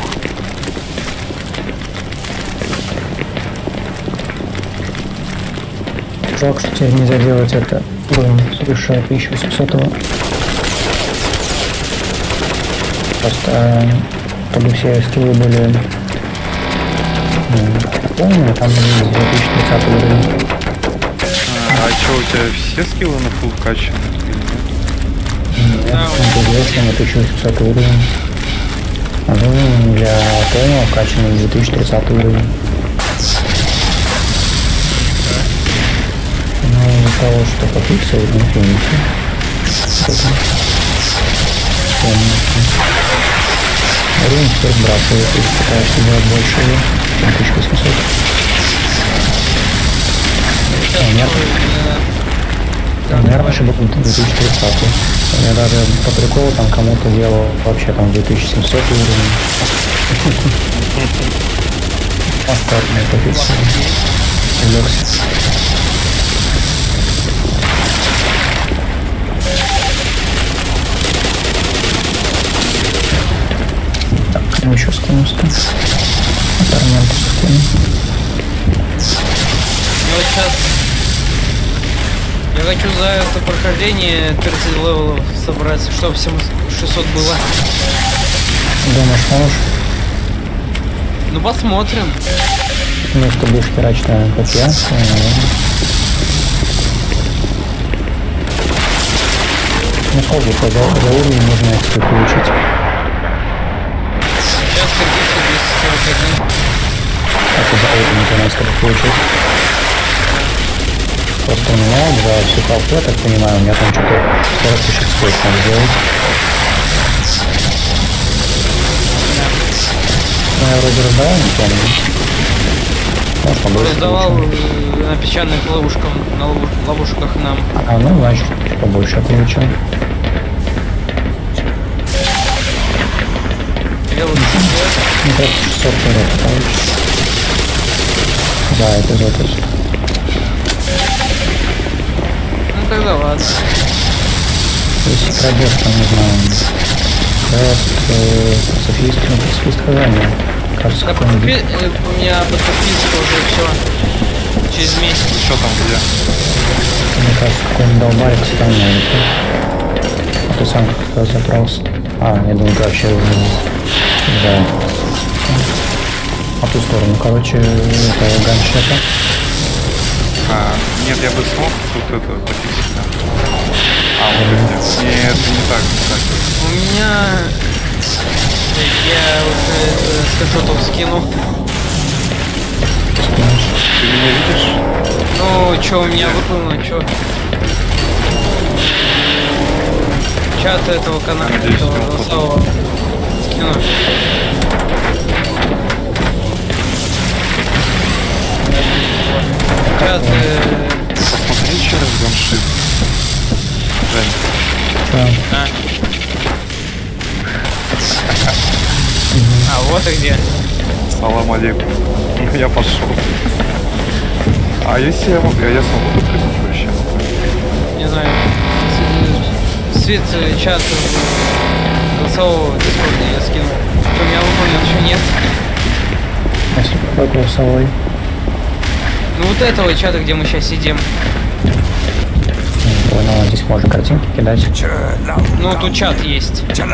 Жалко, что теперь нельзя делать это выше 1800-го. Просто чтобы все скиллы были... помню, там были 2030 уровень. А что, у тебя все скиллы на фулл качаны? Нет, там известно на 1800 уровень. А ну, для полного качана 2030 уровень. Ну, из-за того, что пофиксил в Infinity. Уровень теперь сбрасывает, если пытаешься делать больше, чем 1800. Наверное, раньше был 2030. Я даже по приколу там кому-то делал вообще там 2700 уровень. Остаточный пофиксил. Увлекся. Так, ну еще скину. Армянку скину. Ну вот сейчас я хочу за это прохождение 30 левелов собрать, чтобы всем 600 было. Думаешь, можешь? Ну посмотрим. Ну, если ты будешь херачить, наверное, как я, то, наверное. Ну, сколько за уровень нужно экспо получить? Сейчас кредитки 241. Это за уровень ты нас как получить? Просто у меня за всю толпу, я так понимаю, у меня там что-то 40 тысяч экспо надо сделать. Ну, я вроде раздавал, не помню. Может, побольше Раздавал получил. на песчаных ловушках, на ловушках нам. А, ну, значит, побольше я получил. Велосипед. Ну, просто 600 вперед получится. Да, это запись. Ну тогда ладно. Если пройдешь, там, не знаю, квест, пацифист, ну, пацифист хожания. Кажется, Да, какой-нибудь. у меня подписка уже все. Через месяц. Что там, где? Мне кажется, какой-нибудь долбарик сохраняет. А ты сам как-то забрался. А, я думаю, ты вообще за... А ту сторону, короче, это ганшета. Нет, я бы смог тут это пописать. Да. А, вот это нет. Нет, это не так, кстати. У меня... Я уже скриншотов скину. Ты меня видишь? Ну, чё у меня выполнено, чё? Чат этого канала, Надеюсь, этого он голосового. Скину. Чат... Посмотри через ганшип. Жень. А, вот и где. Салам алейкум. Я пошел. А если я смогу подпрыгнуть вообще? Не знаю. Свет чат голосового в Дискорде я скинул. Что у меня выполнен, еще нет. Если какой голосовой. Ну вот этого чата, где мы сейчас сидим. Понял, здесь можно картинки кидать. Ну тут чат есть. Что-то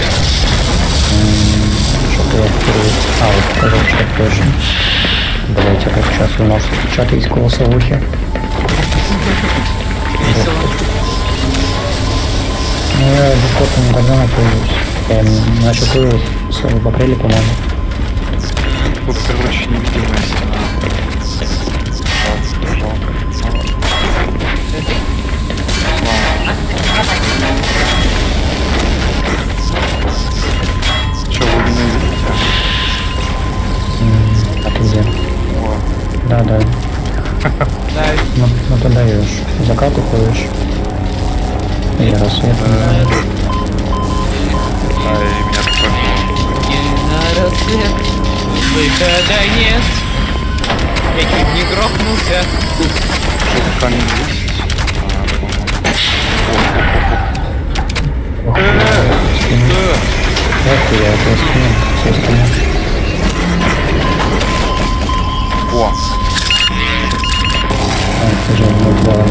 я впервые. А, вот тоже чат тоже. Давайте как сейчас у нас чат есть голосовухи. Весело. Ну, я дискорд никогда не пользуюсь. Я начал пользоваться в апреле, по-моему. Тут, короче, невидимая стена. Жалко. Че, вы меня видите? А ты где? Вот. Да. Да, Ну ты даешь. Закат уходишь. И рассвет. А, и меня такое было. и на рассвет выхода нет. Я чуть не грохнулся. Что-то камень есть? Эх ты, я это скину. Все скину. О! А, ты же не делал.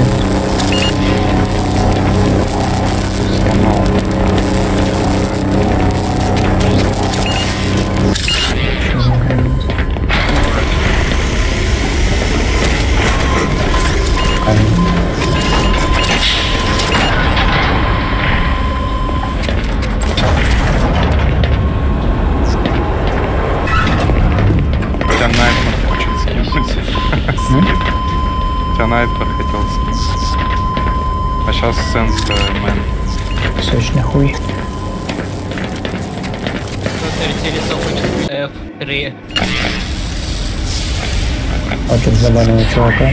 Сломал. Тебя Найтмар хочет скинуть. Тебя Найтмар хотел скинуть. А сейчас Сенс-мен. Сочный хуй. Кто-то интересно хочет F3. Хочет забанного чувака.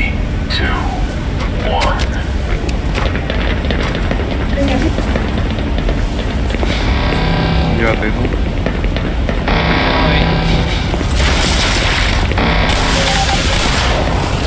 Я отойду. Ой.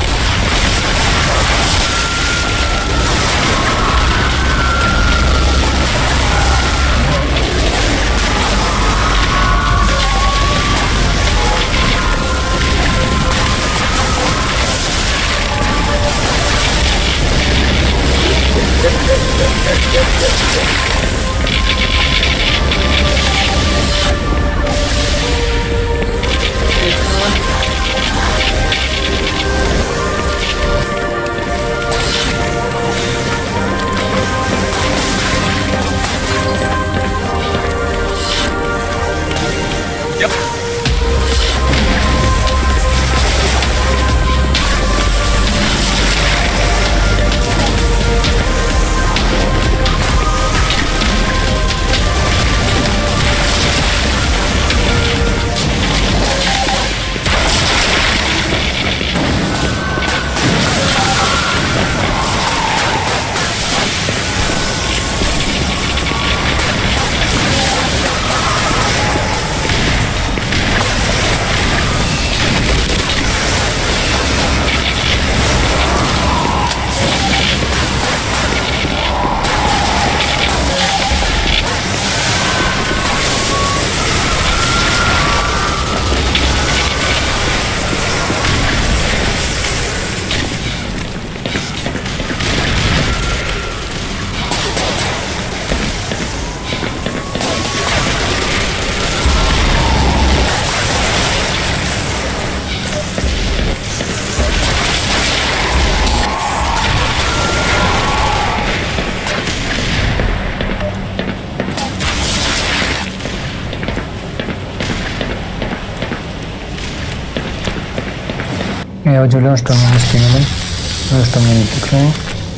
Я удивлен, что мы не скинули. Ну, что мне не тыкнуло.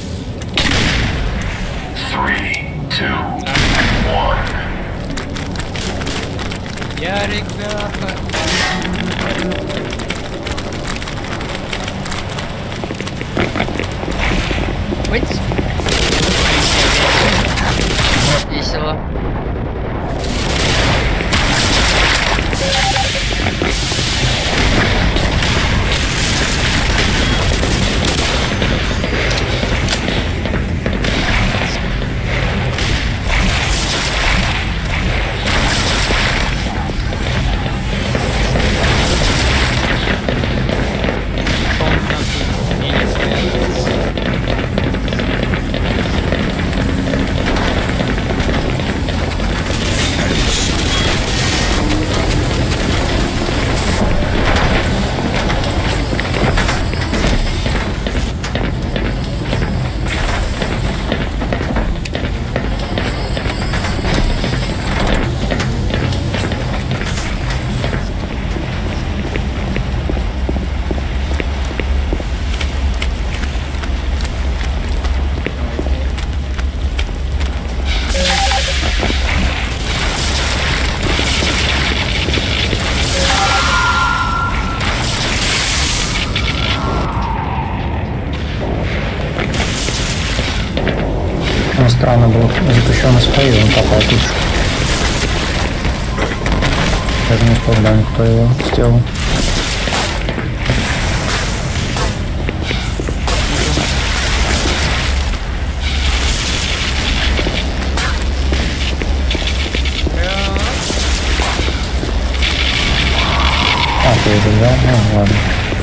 3, 2, 1. Я, ребята. Быть. Весело. Ну, странно было запрещенный спей, он попал тут же. Даже не вспоминаю, кто его сделал. А, ты уже взял? Ну, ладно.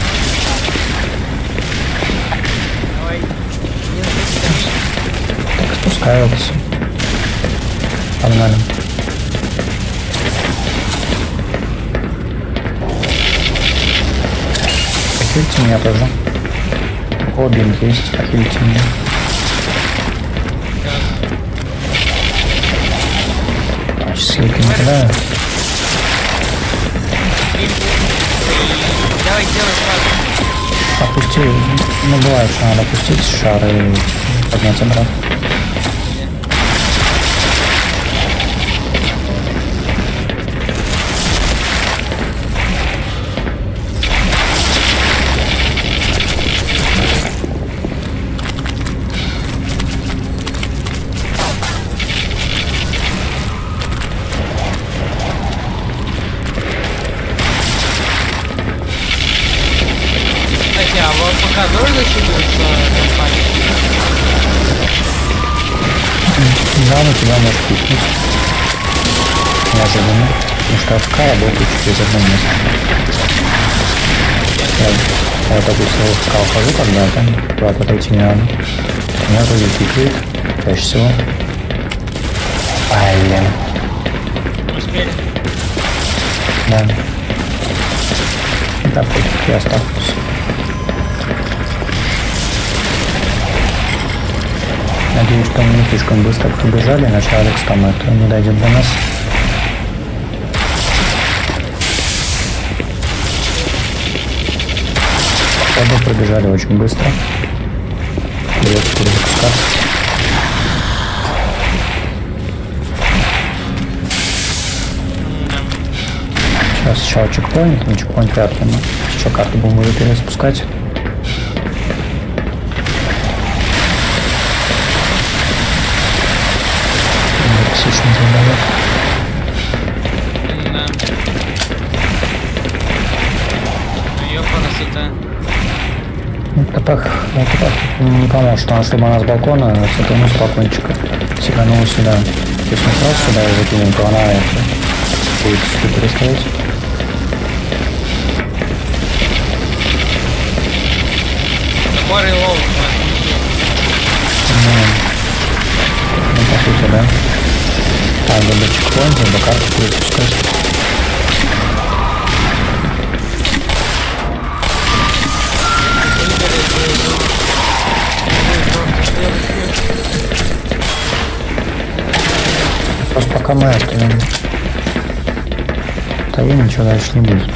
Так, спускаются. Погнали. Похильте меня тоже. Обин есть, похильте меня. Сейчас хилки не кидаю. Давай делай сразу. Опусти, ну бывает, что надо опустить шар и поднять обратно. Кстати, а вот пока тоже засчитывается компания? Да, но тебя может пикнуть. Неожиданно. Потому что АФК работает через одно место. Я вот допустим АФК ухожу когда-то, куда-то отойти не надо. Меня вроде пикает, чаще всего. Блин. Не успели. Да. Да, пофиг, я остался. Надеюсь, что мы не слишком быстро побежали, иначе Алекс там это не дойдет до нас. Оба пробежали очень быстро. Придется перезапускаться. Сейчас сначала чекпоинт, но чекпоинт вряд ли, но еще карту будем уже перезапускать. Токсичный задавок. Да. Ее красота. Топах не поможет, потому что чтобы она с балкона сатану с балкончика сиганула сюда. Если мы сразу сюда и закинем, то она это будет сюда переставить. Море лоу. Ну, по сути, да. Так, до чекпоинта, до карты перезапускать. Просто пока мы оставим. Стоим, ничего дальше не будет.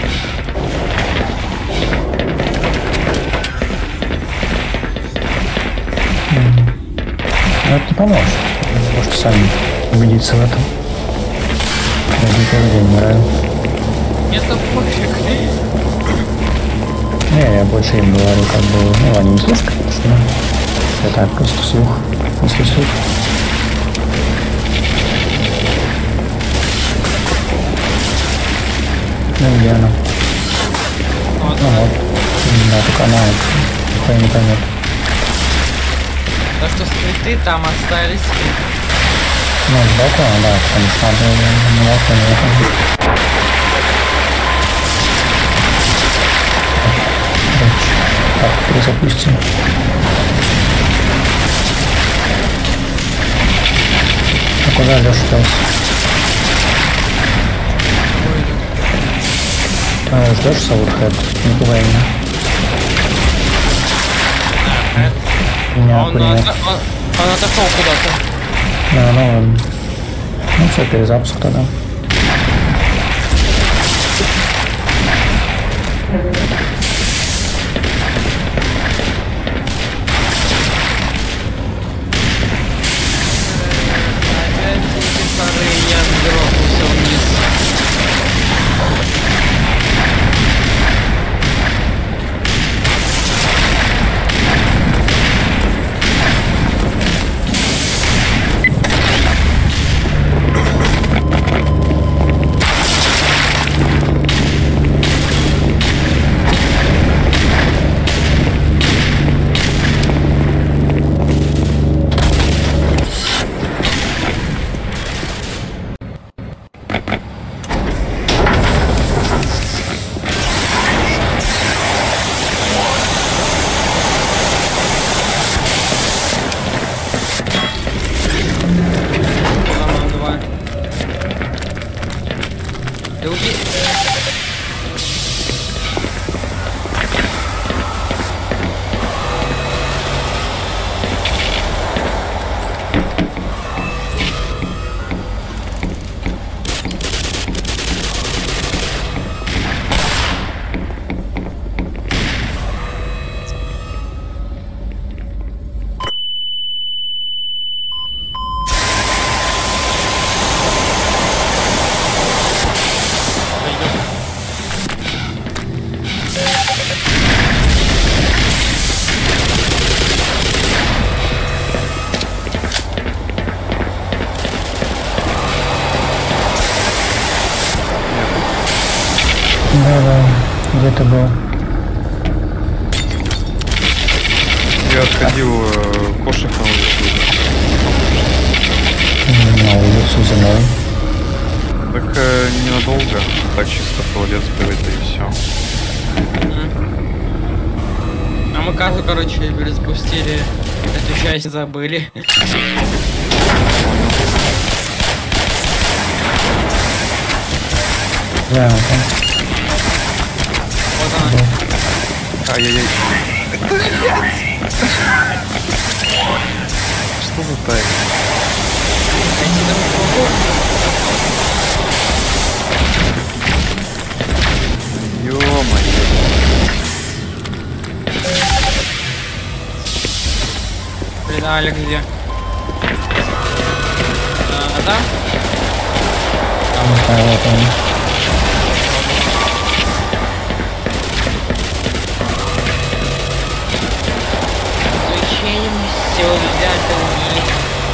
Но это не поможет. Вы можете сами убедиться в этом. Я никогда не умираю. Это пофиг. Не, я больше им говорю, как бы, ну, они не слушают, потому что, ну, я так, просто слух, если слух. Ну, где она? Вот. Ну, вот. Да, только она, нихуя не поймет. Так что скриты там остались. Ну, с балкона, да, потому что надо на балконе выходить. Так, перезапустим. А куда Леша делся? Ждешь Саутхэд? Не пугай меня. Меня Он пулемет. отошел куда-то. Да, ну ладно. Ну все, перезапуск тогда. Опять эти пары, я грохнулся вниз. Ты убей. Да, где ты был? Я отходил кошек на улицу. На улицу зимой. Так ненадолго. Так чисто в туалет сбегать, да и все. А мы карту, короче, перезапустили. Эту часть забыли. Да, Вот она. Ай-яй-яй. Что за так? Ё-моё. Да, Алекс где? А там? Не знаю, вот он. Зачем все взято у них?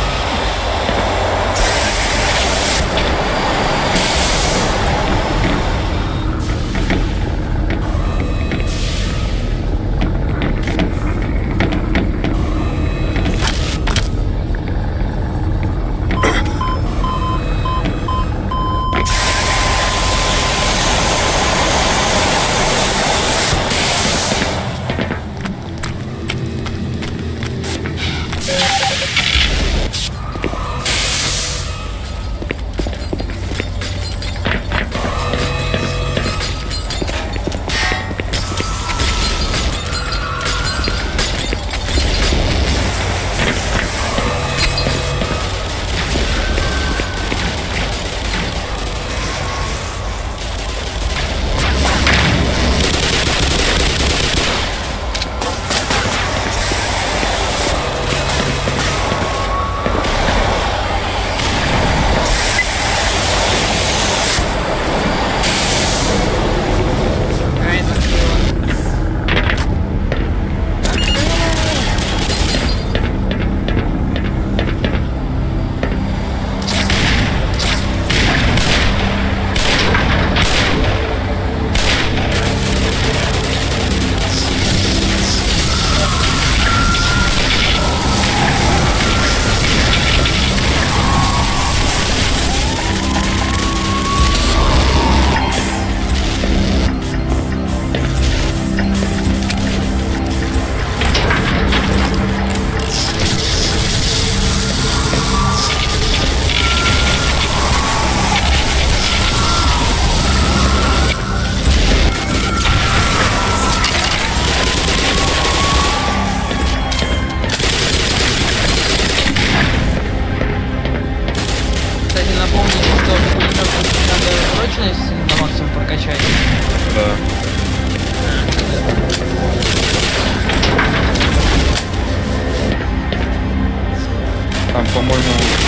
Там, по-моему,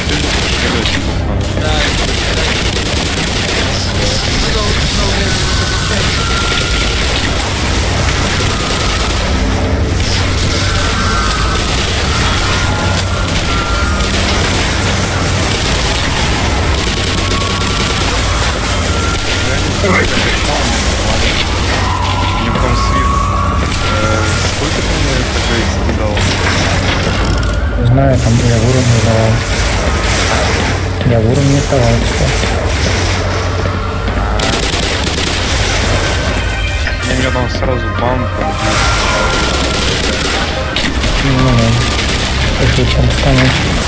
да. мне потом свит. Сколько ты мне ТГ дал? Не знаю, там я в уровне давал. Я в уровне давал, что. Мне там сразу бан там. Ну, какие чем станет.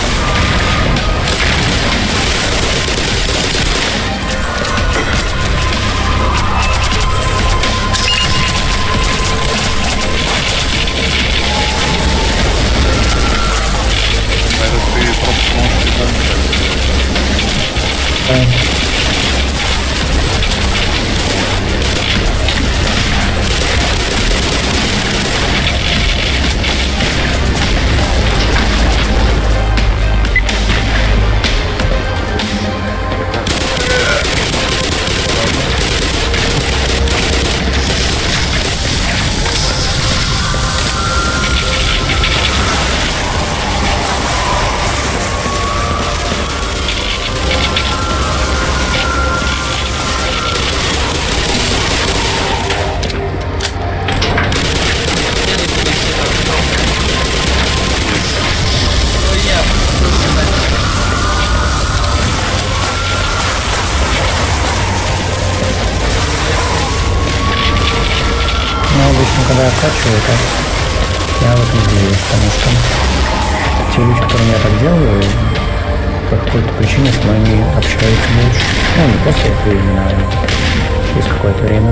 Когда я откачиваю, так я в этом делаю, потому что те люди, которым я так делаю, по какой-то причине с моими общаются больше. Ну, не после этого, именно через какое-то время.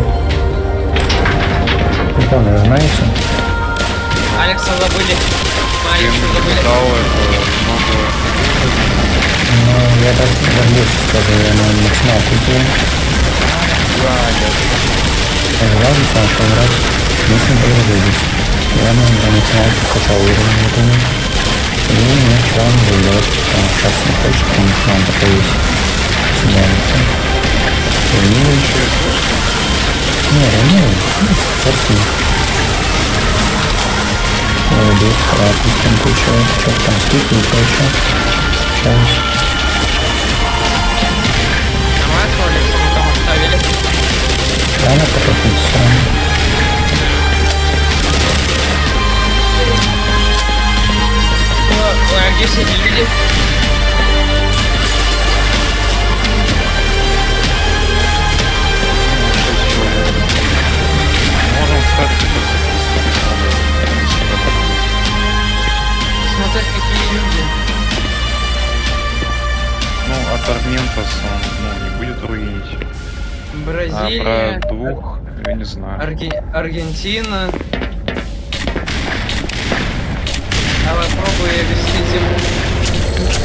Ну, наверное, знаете. Алекса забыли. Алекса забыли. Ну, я так больше скажу, я на максималку делаю. Я сразу начал играть. Мы с ним подружились. Я на максималку качал уровень, я думаю. И начал выиграть, сейчас не хочет, потому что он такой есть. Не, совсем. Без крапки там включает, что-то там скипы и прочее. Сейчас. Нормально, Алекс, мы там оставили. Да, на такой функциональный. Ой, а где все эти люди? Можем, кстати, Смотри, какие люди. ну, от Арментос он не будет руинить. Бразилия, А про двух, я не знаю. Аргентина. Давай пробуй объяснить ему.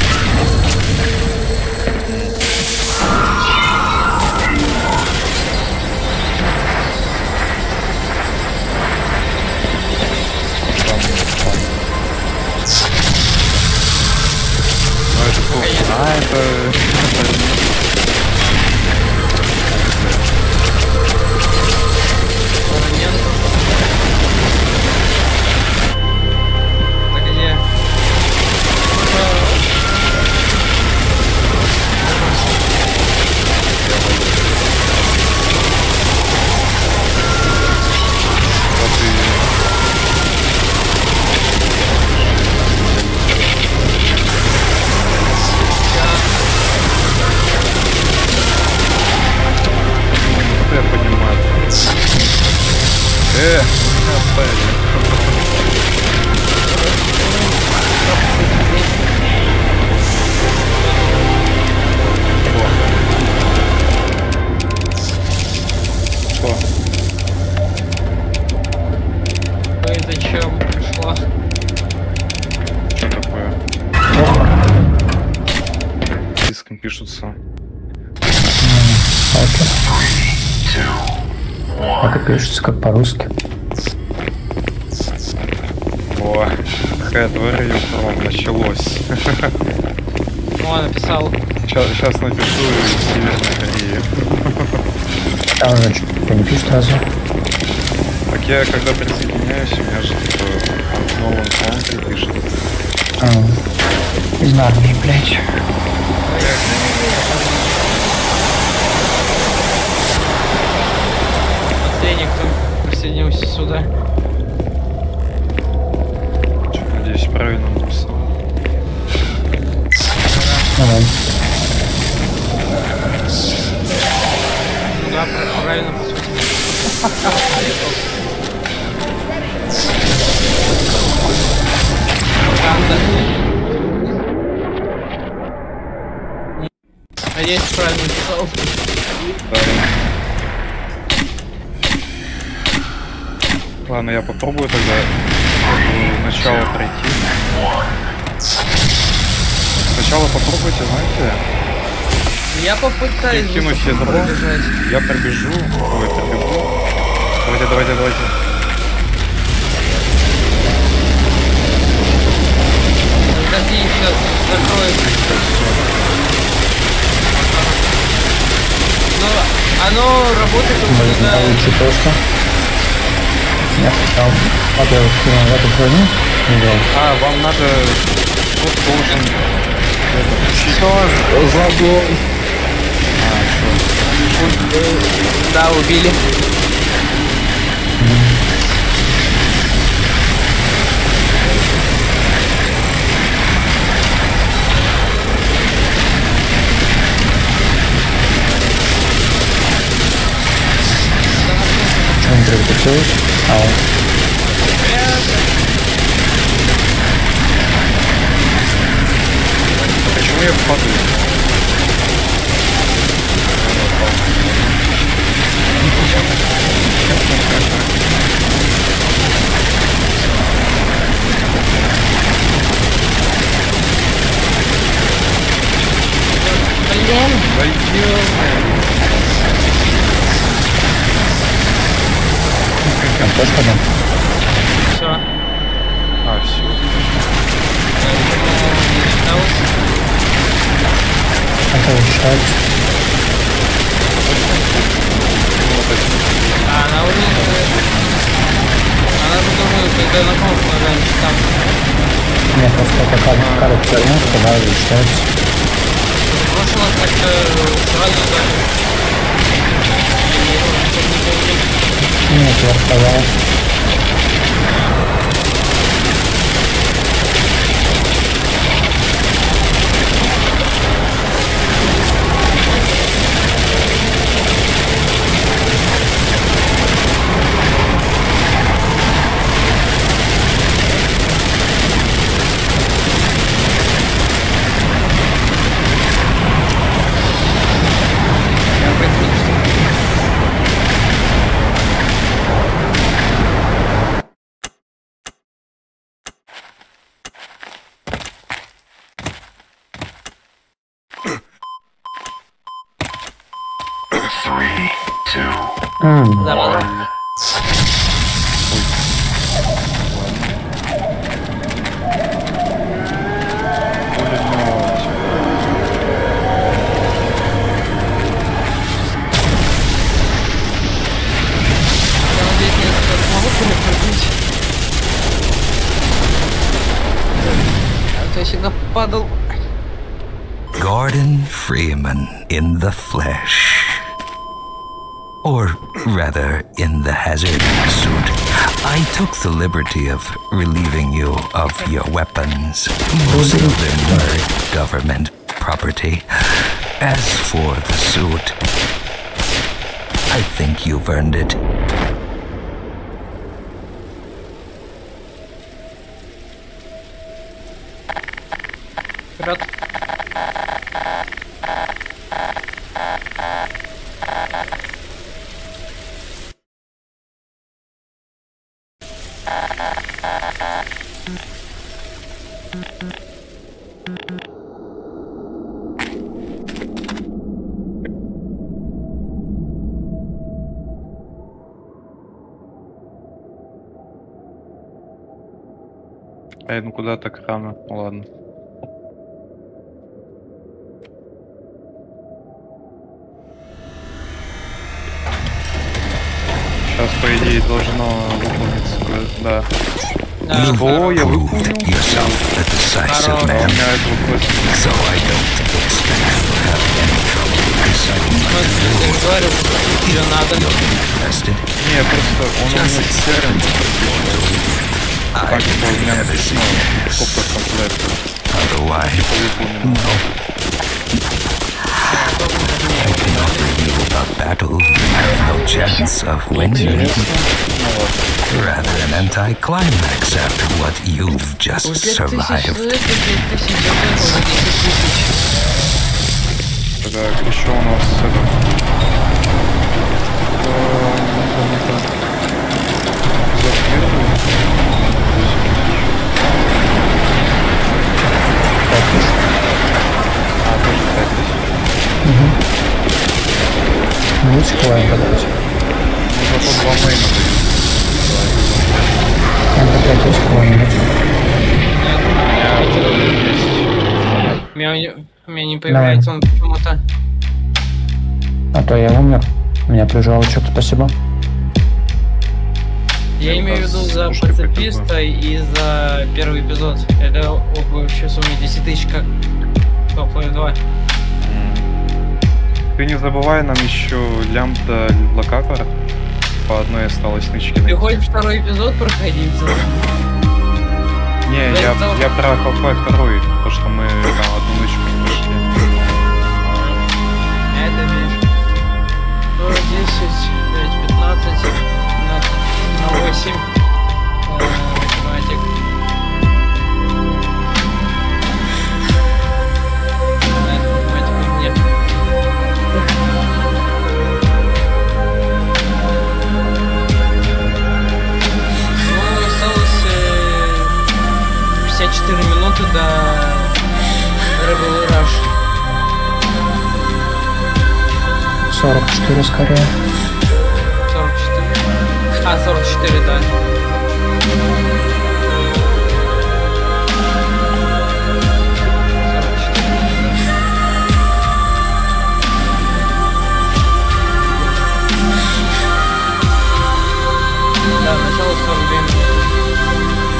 Ну, это кто? А, это... Так где? Я понимаю. Оставили. Что? Ты зачем пришла? Что такое? Диском пишутся. Это пишется как по-русски. О, Head Warrior From началось. Ну, он написал. Сейчас напишу из Северной Кореи. Там же что-то не пишет сразу. Так я когда присоединяюсь, у меня же типа в новом аккаунте пишет. Из армии, блядь. Последний, кто присоединился сюда. Надеюсь, правильно написал. Давай. Да, правильно, по сути. Надеюсь, правильно написал. Да. Ладно, я попробую тогда начало пройти. Сначала попробуйте, знаете, Я попытаюсь кинуть все пробежать. Я пробежу. Ой, пробегу. Давайте. Подожди, сейчас закрою. Ну, оно работает уже на... Лучше просто. Я хотел, во-первых, в эту хрень не делал. А, вам надо... Тут должен... Все, забыл. Да, убили. Что не переключилось? Почему я падаю? Там тоже подам. Все. А, все. Хотел решать. Она уже... Она же тоже, когда на кнопку нажать, там... Мне просто такая коробка вернет, когда решать. Прошло как-то сразу даже... Нет, я оставал. Зараза. Я всегда падал. Gordon Freeman in the flesh. Or rather, in the hazard suit. I took the liberty of relieving you of your weapons. Most of them were government property. As for the suit, I think you've earned it. Вперед. Ну куда так рано? Ладно. Сейчас, по идее, должно выполниться. Да. О, я выполнил. Yourself a decisive man, so I don't expect you'll have any trouble deciding what to do. You're interested? Не, просто он у меня серым. Так что у меня сколько комплектов. Otherwise, no. I can offer you a battle you have no chance of winning. Rather an anticlimax after what you've just survived. Так, еще у нас это... Тоже 5000. Ну, лучше хватит подать. Ну, зато 2 мейна дают. Там опять есть кого-нибудь. У меня не появляется он почему-то. А то я умер. Меня прижало что-то, спасибо. Я имею в виду за пацифиста и за первый эпизод. Это в общей сумме 10 тысяч как Half-Life 2. Ты не забывай, нам еще лямбда локатор. По одной осталось нычки. Ты хочешь второй эпизод проходить? Не, я про Half-Life 2, то что мы там одну нычку не нашли. Это меньше. 10, 5, 15 на 8. Математик. Математики нет. Ну, осталось 54 минуты до Rebel Rush. 44 скорее. 44. А, 44, да. Да, начало 49.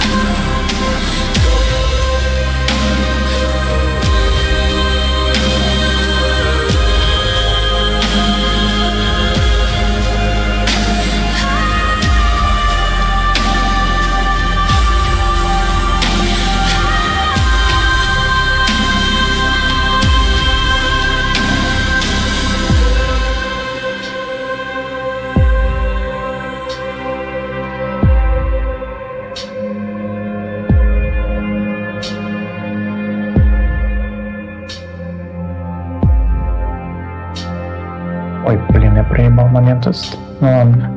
Ой, блин, я проебал момент. Ну ладно.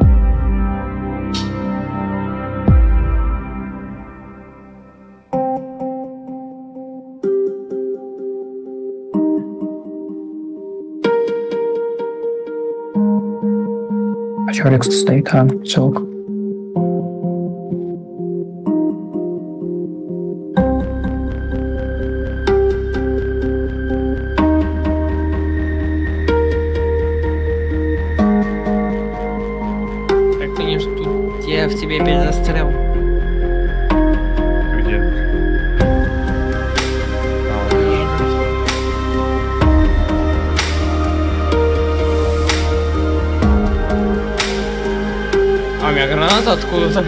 А чё Алекс стоит? А, селка. Как ты не тут, я в тебе опять застрял. Где? А, вот вижу. А у меня граната откуда-то.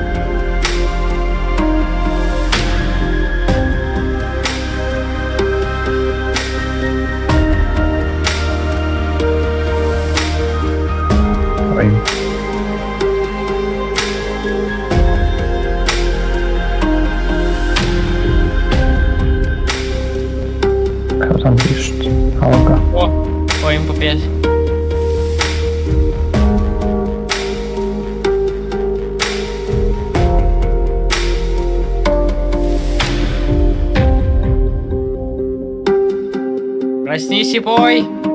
Ой. Кто там пишет? Алга. О, им по 5. Проснись, Сипой!